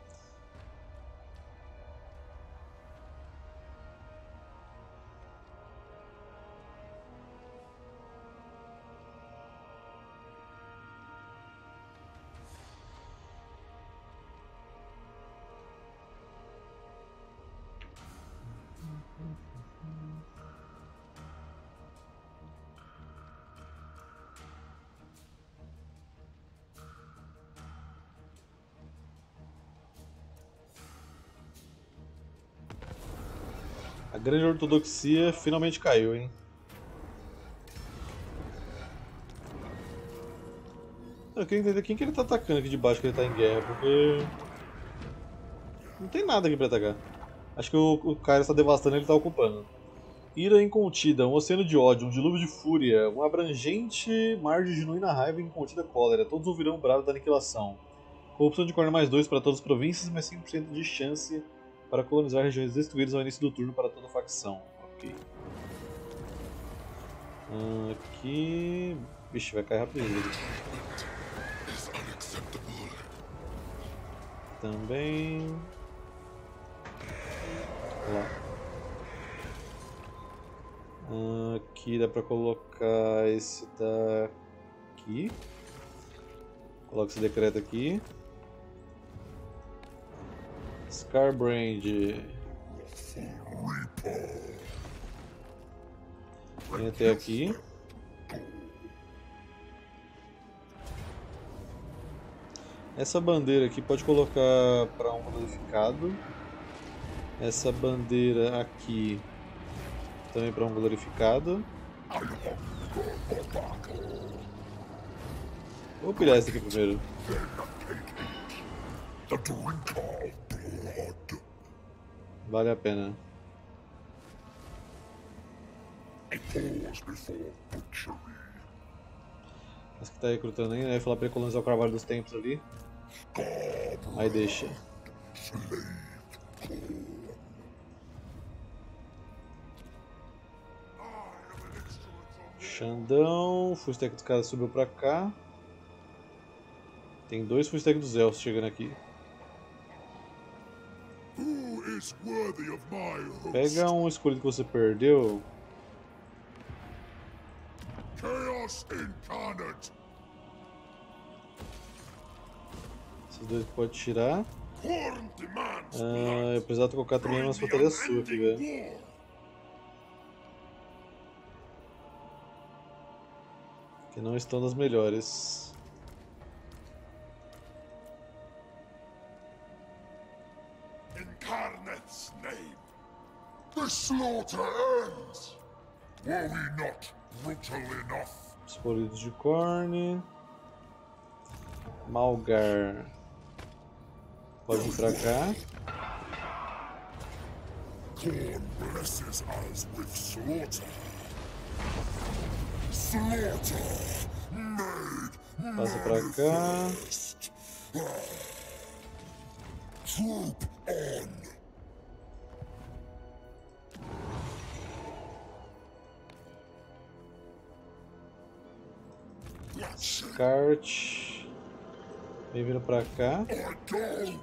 A: A grande ortodoxia finalmente caiu, hein? Eu queria entender quem que ele tá atacando aqui de baixo, que ele tá em guerra, porque... não tem nada aqui pra atacar. Acho que o cara está devastando e ele tá ocupando. Ira incontida, um oceano de ódio, um dilúvio de fúria, uma abrangente mar de genuína raiva e incontida cólera. Todos ouvirão o brado da aniquilação. Corrupção de Corno mais 2 para todas as províncias, mais 5% de chance para colonizar regiões destruídas ao início do turno para toda facção. Ok. Aqui... vixe, vai cair rapidinho.
B: Is unacceptable.
A: Também... lá. Aqui dá pra colocar esse daqui. Coloca esse decreto aqui. Scarbrand. Vem até aqui. Essa bandeira aqui pode colocar para um glorificado. Essa bandeira aqui também para um glorificado. Vou pilhar esse aqui primeiro.
B: The drink of blood.
A: Vale a pena.
B: A pause before butchery.
A: Essa que tá recrutando ainda, né? Falar pra ele colonizar o Carvalho dos Tempos ali. Aí deixa. Xandão, full stack dos caras subiu pra cá. Tem 2 full stack dos elfos chegando aqui.
B: Who is worthy of my host?
A: Pega um escolhido que você perdeu.
B: Chaos incarnate.
A: Esses 2 que pode tirar.
B: Horn demands
A: Eu precisava colocar também umas baterias suas aqui, velho.
B: war.
A: Que não estão das melhores.
B: Incarnate's name. The slaughter ends. Were we not brutal enough?
A: Escolhidos de Korn. Malgar. Pode vir pra cá.
B: Corn blesses us with slaughter. Slaughter made
A: Passa pra cá.
B: manifest. Troop on. Bloodshed.
A: Kart. Vem vindo pra cá.
B: I go.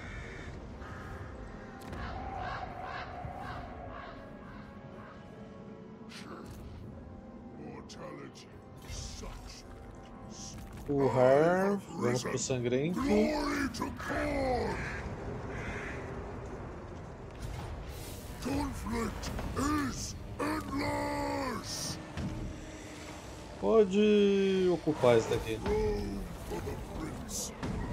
B: Mortality sucks.
A: Empurrar. Vamos pro sangrento.
B: Glory to Korn! Conflict is endless!
A: Pode ocupar esse daqui.
B: Room for the prince.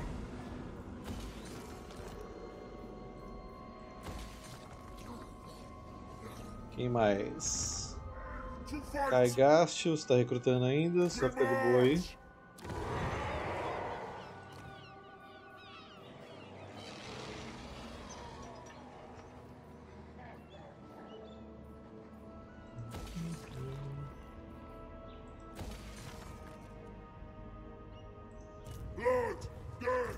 A: Quem mais?
B: To fight!
A: Kaigastius, está recrutando ainda, só fica de boa aí.
B: Blood, death,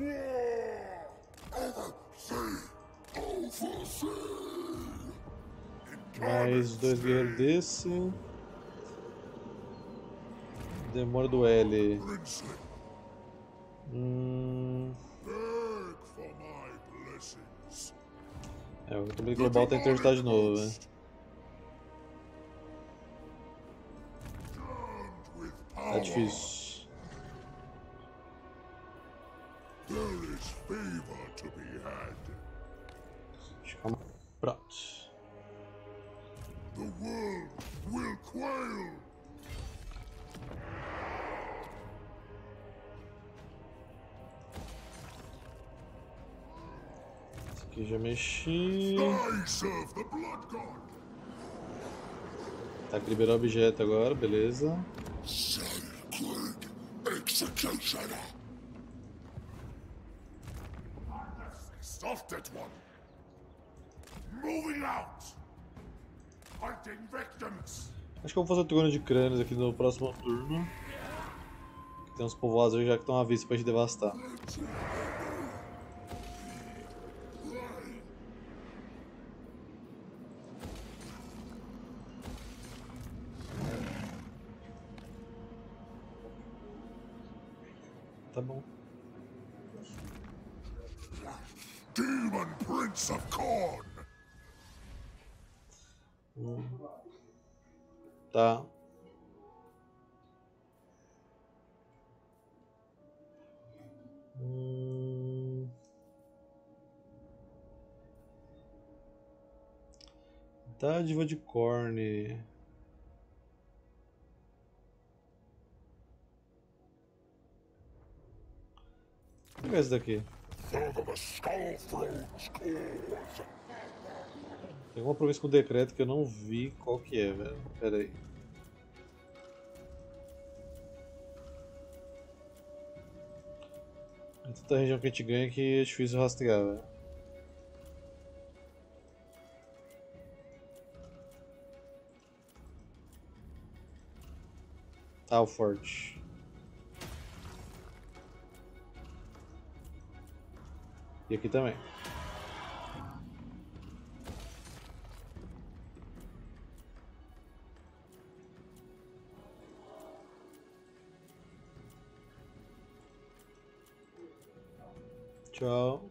B: war! Over sea! Over sea!
A: Mais 2 guerreiros desse. Demora do L.
B: Princely, beg for my blessings.
A: O também global tá tentando ajudar de novo, velho.
B: Armed with
A: Tá
B: power,
A: difícil.
B: there is favor to be had.
A: Calma. Pronto.
B: The world will quail.
A: Esse aqui já mexi.
B: I serve the blood god.
A: Tá, que liberou objeto agora, beleza.
B: Sacred executioner. Softed one. Moving out. Hunting victims.
A: Acho que eu vou fazer o turno de crânios aqui no próximo turno. Tem uns povoados aí já que estão à vista pra gente devastar. Tá bom.
B: Demon Prince of Korn.
A: Tá. Dádiva de Korn. pegar esse daqui.
B: Further the Skullthrone's cause.
A: Tem alguma província com decreto que eu não vi qual que é, velho. Pera aí. É tanta região que a gente ganha que é difícil rastrear, velho. Ah, o forte. E aqui também. Tchau.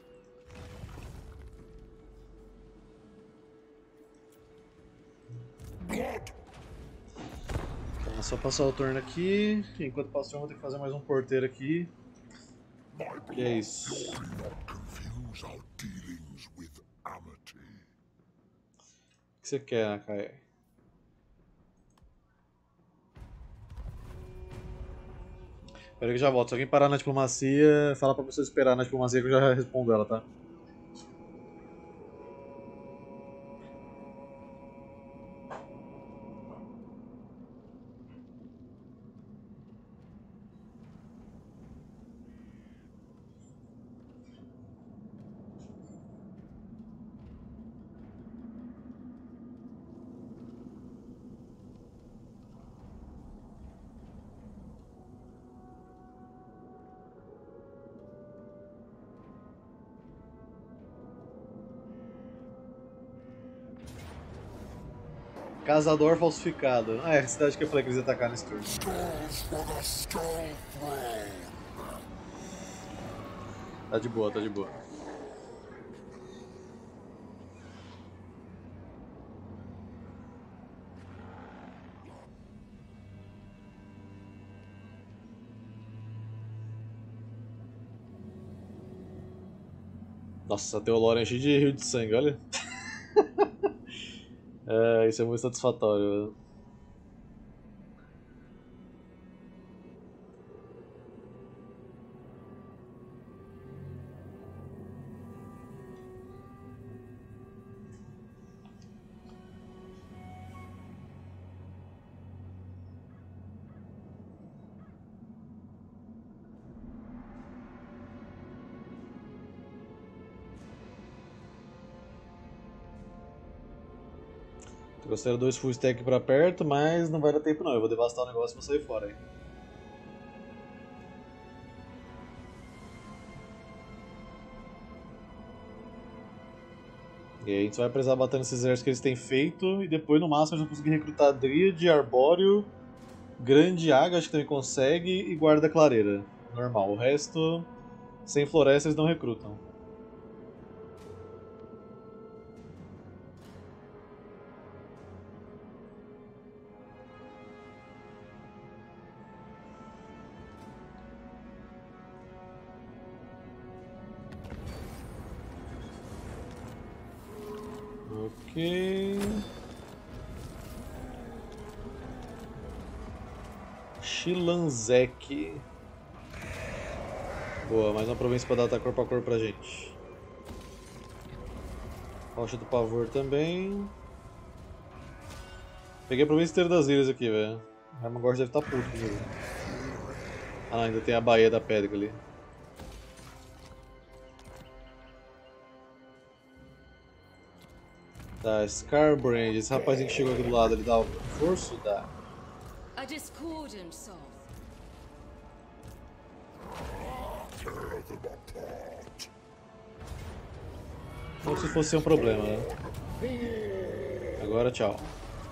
A: Tá, só passar o turno aqui. Enquanto passa o turno, vou ter que fazer mais um porteiro aqui. Que é isso.
B: Surely not confuse our dealings with Amity.
A: O que você quer, Nakai? Pera aí que eu já volto. Se alguém parar na diplomacia, fala pra pessoa esperar na diplomacia que eu já respondo ela, tá? Caçador falsificado. Ah, é a cidade que eu falei que eles iam atacar nesse turno.
B: Skulls for the Skullthrone.
A: Tá de boa, tá de boa. Nossa, até o lore enche de rio de sangue, olha. É, isso é muito satisfatório, velho. Trouxeram 2 full stack pra perto, mas não vai dar tempo não. Eu vou devastar o negócio e vou sair fora aí. E aí a gente só vai precisar bater nesses exércitos que eles têm feito. E depois no máximo eles vão conseguir recrutar Dríade, Arbóreo, Grande Águia, acho que também consegue, e Guarda Clareira. Normal. O resto, sem floresta, eles não recrutam. Ok. Chilanzek. Boa, mais uma província pra dar ataque corpo a corpo pra gente. Rocha do Pavor também. Peguei a província inteira das ilhas aqui, velho. O Hermagor deve estar puto comigo. Ah, não, ainda tem a Baía da Pedra ali. Tá, Scarbrand, esse rapazinho que chegou aqui do lado, ele dá força? Dá.
C: A discordant soul.
B: Tear them apart.
A: Como se fosse um problema, né? Agora tchau.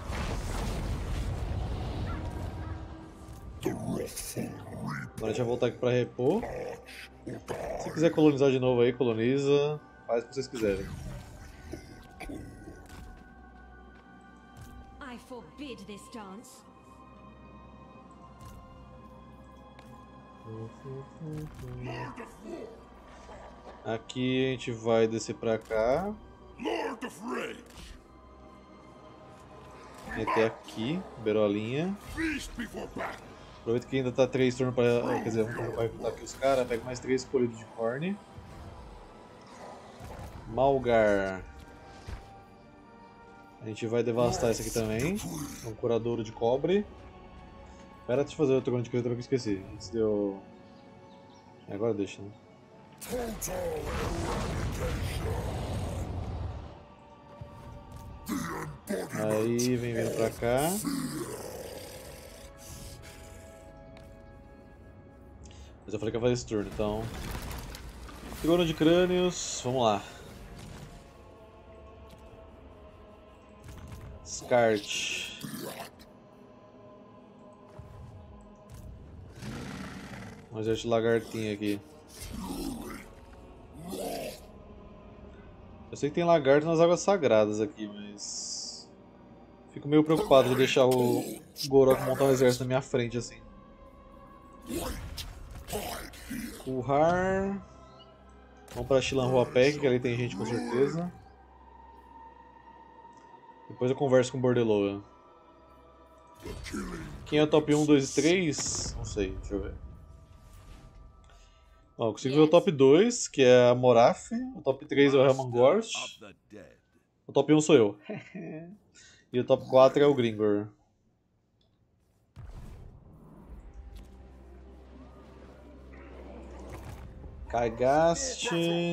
B: The wrathful reap
A: Agora a gente vai voltar aqui pra repor. Se quiser colonizar de novo aí, coloniza. Faz o que vocês quiserem.
C: I forbid this dance.
A: Aqui a gente vai descer pra cá.
B: Lord of Rage,
A: Meter aqui, berolinha.
B: feast before battle.
A: Aproveita que ainda tá 3 turnos pra. Quer dizer, um turno pra recrutar aqui os caras. Pega mais 3 escolhidos de Corne. Malgar. A gente vai devastar esse aqui também. Um curadouro de cobre. Espera de fazer outro grande de criatura que eu esqueci. Antes de eu. Agora deixa, né? Aí vem vindo pra cá. Mas eu falei que ia fazer esse turno, então. Figura de crânios, vamos lá. Scart. Um exército de lagartinho aqui. Eu sei que tem lagarto nas águas sagradas aqui, mas... Fico meio preocupado de deixar o Gorok montar um exército na minha frente assim. Kurhar. Vamos pra Shilan Huapek, que ali tem gente com certeza. Depois eu converso com o Bordeloa. Quem é o top 1, 2 e 3? Não sei, deixa eu ver. Ó, eu consigo ver o top 2, que é a Moraf. O top 3 é o Helmangorst. O top 1 sou eu. E o top 4 é o Gringor. Cagaste.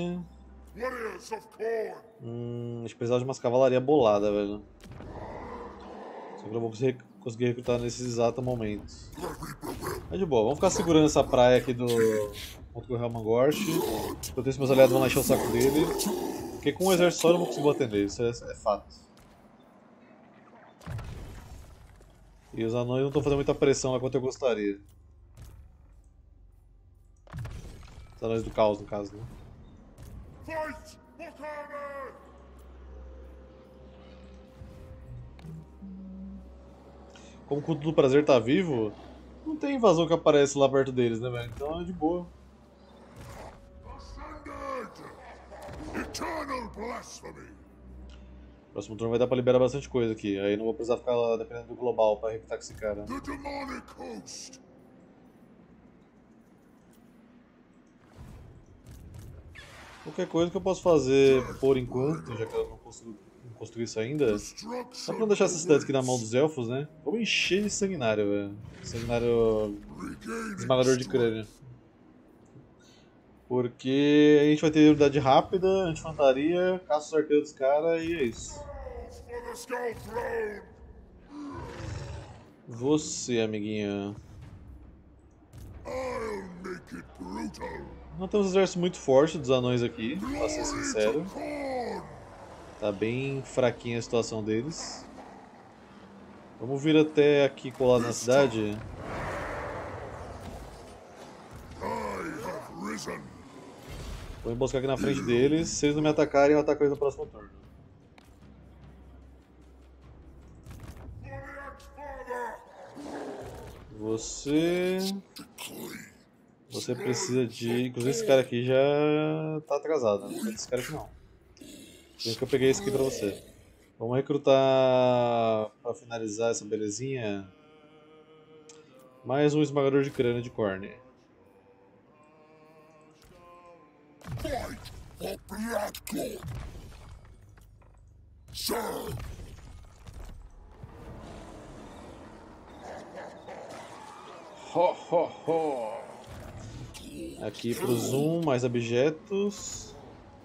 A: A gente precisava de umas cavalarias boladas, velho. Só que eu não vou conseguir recrutar nesse exato momento. Mas de boa, vamos ficar segurando essa praia aqui do contra o Helmangorst. Enquanto isso, meus aliados vão lá encher o saco dele. Porque com um exército só eu não vou conseguir bater nele, isso é fato. E os anões não estão fazendo muita pressão lá quanto eu gostaria. Os anões do caos, no caso, né? Como o culto do prazer tá vivo, não tem invasão que aparece lá perto deles, né, velho? Então é de boa. Próximo turno vai dar pra liberar bastante coisa aqui, aí não vou precisar ficar lá dependendo do global pra recrutar com esse cara. Qualquer coisa que eu posso fazer por enquanto, já que eu não consigo construir isso ainda, só pra não deixar essas cidades aqui na mão dos elfos, né? Vamos encher de sanguinário, velho. Sanguinário esmagador de crânio. Porque a gente vai ter unidade rápida, anti-infantaria, caça os arqueiros dos caras e é isso. Você, amiguinha. Não temos um exército muito forte dos anões aqui, pra ser sincero. Tá bem fraquinha a situação deles. Vamos vir até aqui colado na cidade. Vou emboscar aqui na frente deles. Se eles não me atacarem, eu ataco eles no próximo turno. Você precisa de... Inclusive esse cara aqui já tá atrasado, não é esse cara aqui não. Por isso que eu peguei esse aqui pra você. Vamos recrutar, pra finalizar essa belezinha, mais um esmagador de crânio de Corne. Ho, ho, ho. Aqui pro zoom, mais objetos.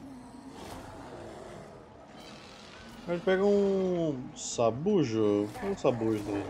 A: A gente pega um sabujo. Um sabujo também.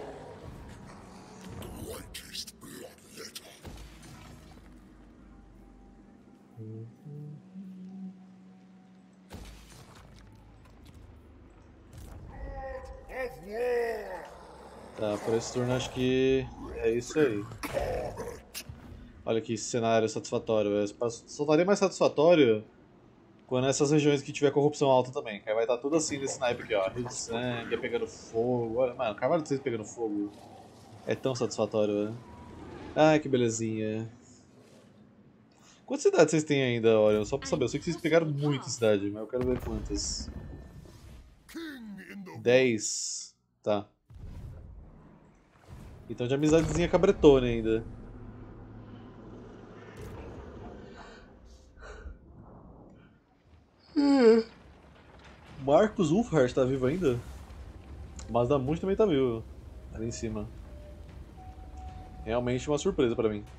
A: Tá, por esse turno acho que é isso aí. Olha que cenário satisfatório. Só estaria mais satisfatório quando essas regiões que tiver corrupção alta também. Que aí vai estar tudo assim nesse naipe aqui, ó. Rio de sangue, pegando fogo. Olha, mano, o cavalo de vocês pegando fogo é tão satisfatório, né? Ai, que belezinha. Quantas cidades vocês têm ainda, olha? Só pra saber, eu sei que vocês pegaram muita cidade, mas eu quero ver quantas. 10. Tá. Então de amizadezinha com a Bretônia ainda. Marcus Ulfhart tá vivo ainda? Mas Damundi também tá vivo. Ali em cima. Realmente uma surpresa pra mim.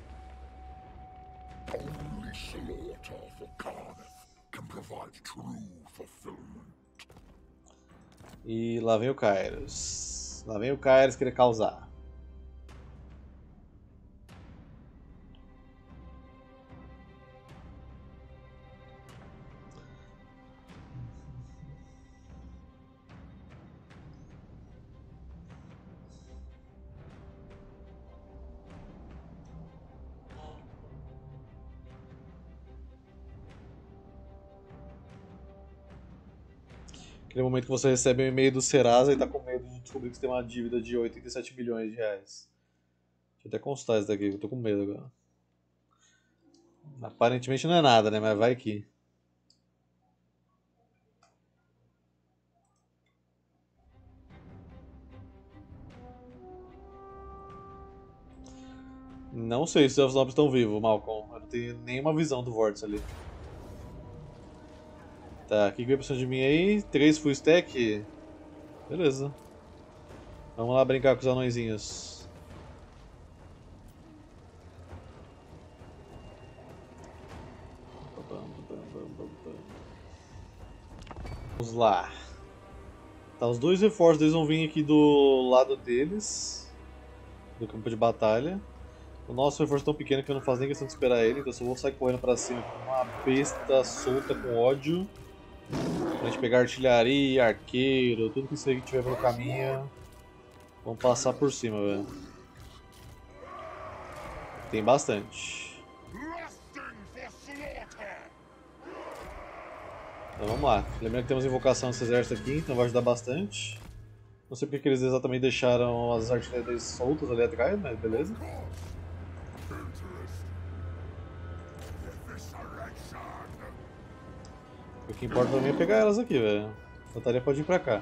B: Only slaughter for Cardiff can provide true fulfillment.
A: E lá vem o Kairos. Lá vem o Kairos querer causar. Aquele momento que você recebe um e-mail do Serasa e tá com medo de descobrir que você tem uma dívida de 87 milhões de reais. Deixa eu até constar isso daqui, eu tô com medo agora. Aparentemente não é nada, né? Mas vai que. Não sei se os Elfos Nobres estão vivos, Malcolm. Eu não tenho nenhuma visão do Vortex ali. Tá, o que veio pra cima de mim aí? 3 full stack? Beleza. Vamos lá brincar com os anõezinhos. Vamos lá. Tá, os dois reforços deles vão vir aqui do lado deles. Do campo de batalha. O nosso reforço é tão pequeno que eu não faço nem questão de esperar ele, então eu só vou sair correndo pra cima com uma besta solta com ódio. Pra gente pegar artilharia, arqueiro, tudo que isso aí que tiver pelo caminho. Vamos passar por cima, velho. Tem bastante. Então vamos lá. Lembrando que temos invocação desse exército aqui, então vai ajudar bastante. Não sei porque que eles exatamente deixaram as artilharias soltas ali atrás, mas beleza. O que importa pra mim é pegar elas aqui, velho. A tarefa pode ir pra cá.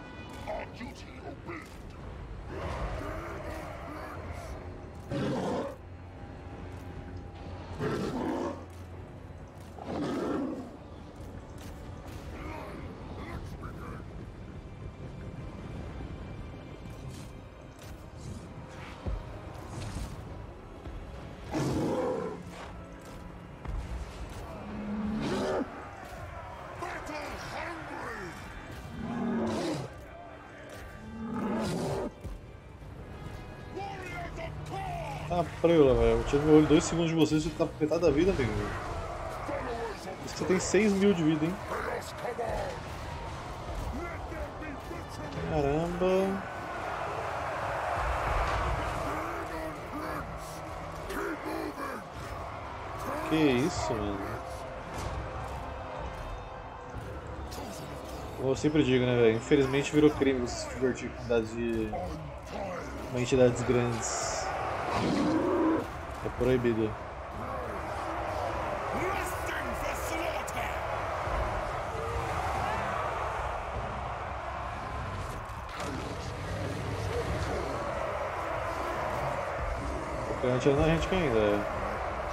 A: Ah, preula, velho. Eu tive meu olho 2 segundos de você e você tá com metade da vida, amigo. Você tem 6 mil de vida, hein? Caramba. Que isso, mano. Como eu sempre digo, né, velho? Infelizmente virou crime você se divertir com entidades grandes. É proibido. Tô querendo atirar na gente aqui ainda.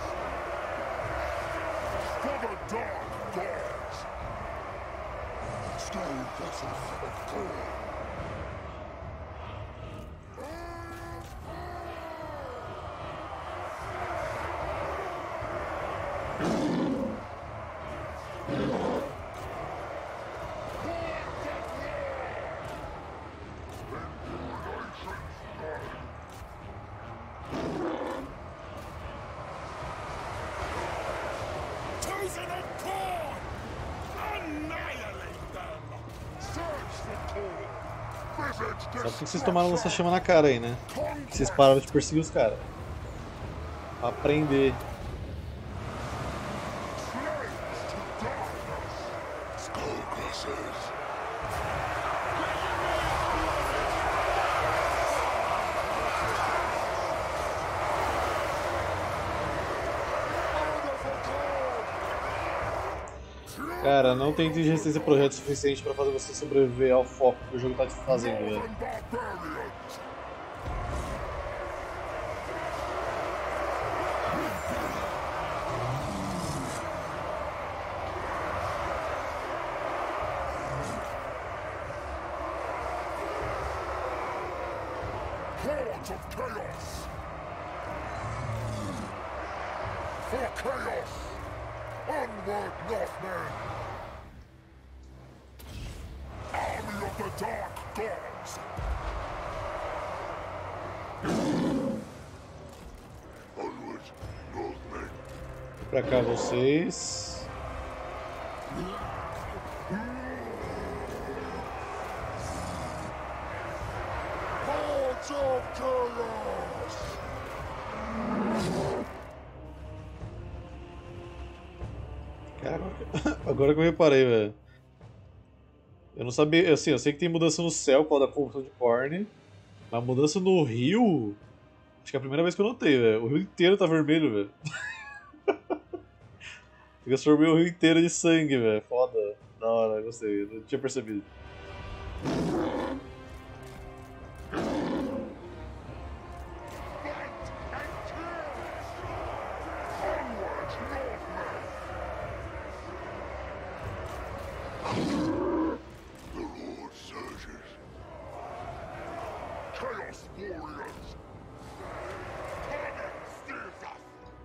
A: Só porque vocês tomaram essa chama na cara aí, né? Vocês pararam de perseguir os caras. Pra aprender. Cara, não tem resistência projeto suficiente pra fazer você sobreviver ao foco que o jogo tá te fazendo, velho.
B: Hordes of chaos! For chaos! Onward, Northmen! Army of the Dark Gods! Onward, Northmen!
A: Pra cá vocês.
B: Hordes of chaos!
A: Cara, agora que eu reparei, velho. Eu não sabia, assim, eu sei que tem mudança no céu por causa da corrupção de Korn, mas mudança no rio, acho que é a primeira vez que eu notei, velho. O rio inteiro tá vermelho, velho. Transformei o rio inteiro de sangue, velho. Foda. Da hora, gostei. Eu não tinha percebido.
B: The Lord surges. Chaos warriors! Comet steers us!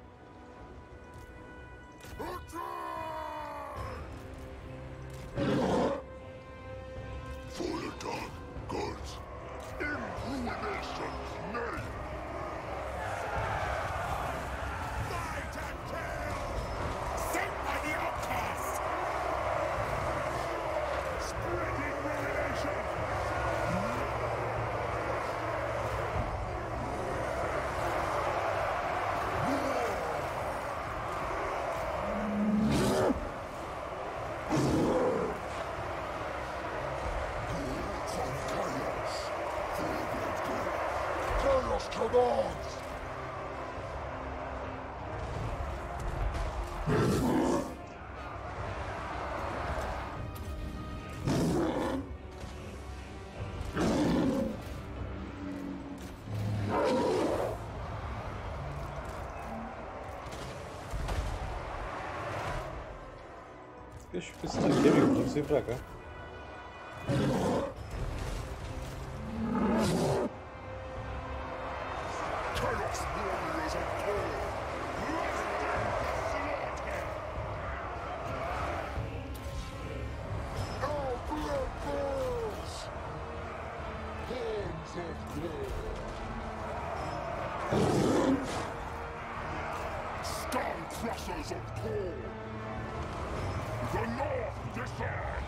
B: Attack! For the dark gods, in ruination's name! Fight and kill! Sent by the outcast! Spreading ruination! Chaos commands!
A: Deixa eu ver se tá aqui, amigo. Tem que ir pra cá.
B: Chaos warriors of Korn! Our blood boils! Horns of war! Skull crushers of Korn! The North decides!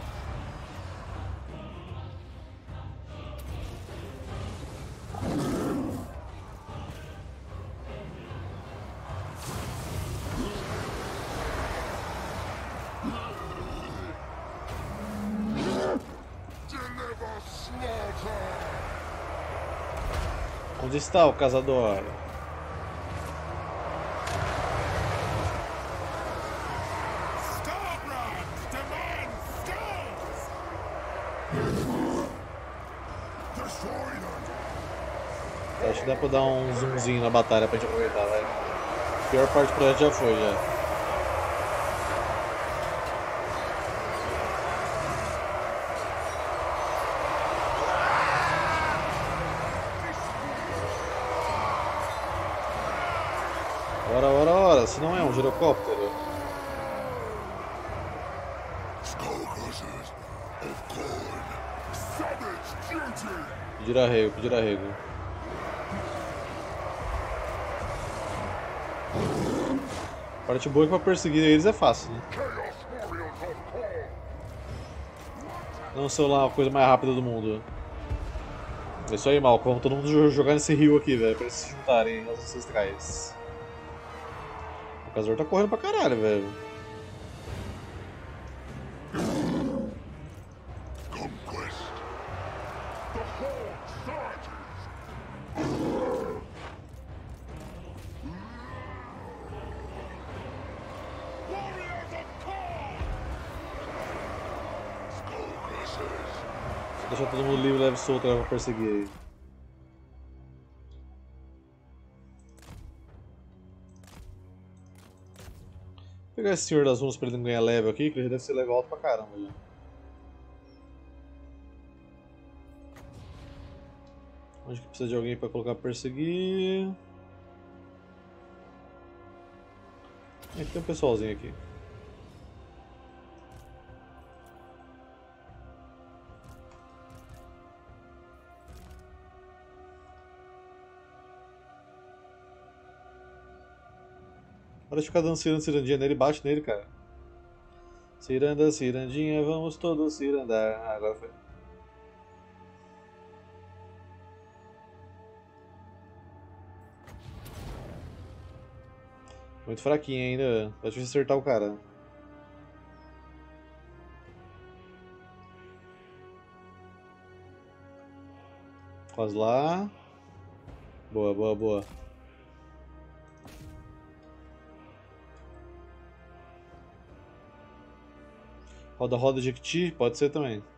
B: Deliver slaughter!
A: Onde está o caçador?
B: Starbrand demands skulls! Destroy them!
A: Acho que dá pra dar um zoomzinho na batalha pra gente aproveitar, vai. A pior parte do projeto já foi, já. Ora, se não é um girocóptero.
B: Skullcrushers of Korn! Savage duty!
A: Pedir arrego. A parte boa é que pra perseguir eles é fácil, né?
B: Chaos warriors of Korn!
A: Não são lá a coisa mais rápida do mundo. É isso aí, Malcolm. Vamos todo mundo jogar nesse rio aqui, velho, pra eles se juntarem aos ancestrais. O Casador tá correndo pra caralho, velho.
B: Conquest! The Horde surges! Warriors of Korn! Skullcrushers!
A: Vou deixar todo mundo livre, leve e solto agora pra perseguir aí. Vou pegar esse Senhor das Runas pra ele não ganhar level aqui, que ele já deve ser level alto pra caramba já. Onde que precisa de alguém pra colocar perseguir? Aqui tem um pessoalzinho aqui. Para de ficar dando cirandinha nele, bate nele, cara. Ciranda, cirandinha, vamos todos cirandar. Ah, agora foi. Muito fraquinho ainda. Pode acertar o cara. Quase lá. Boa, boa, boa. Roda, roda, Jequiti, pode ser também.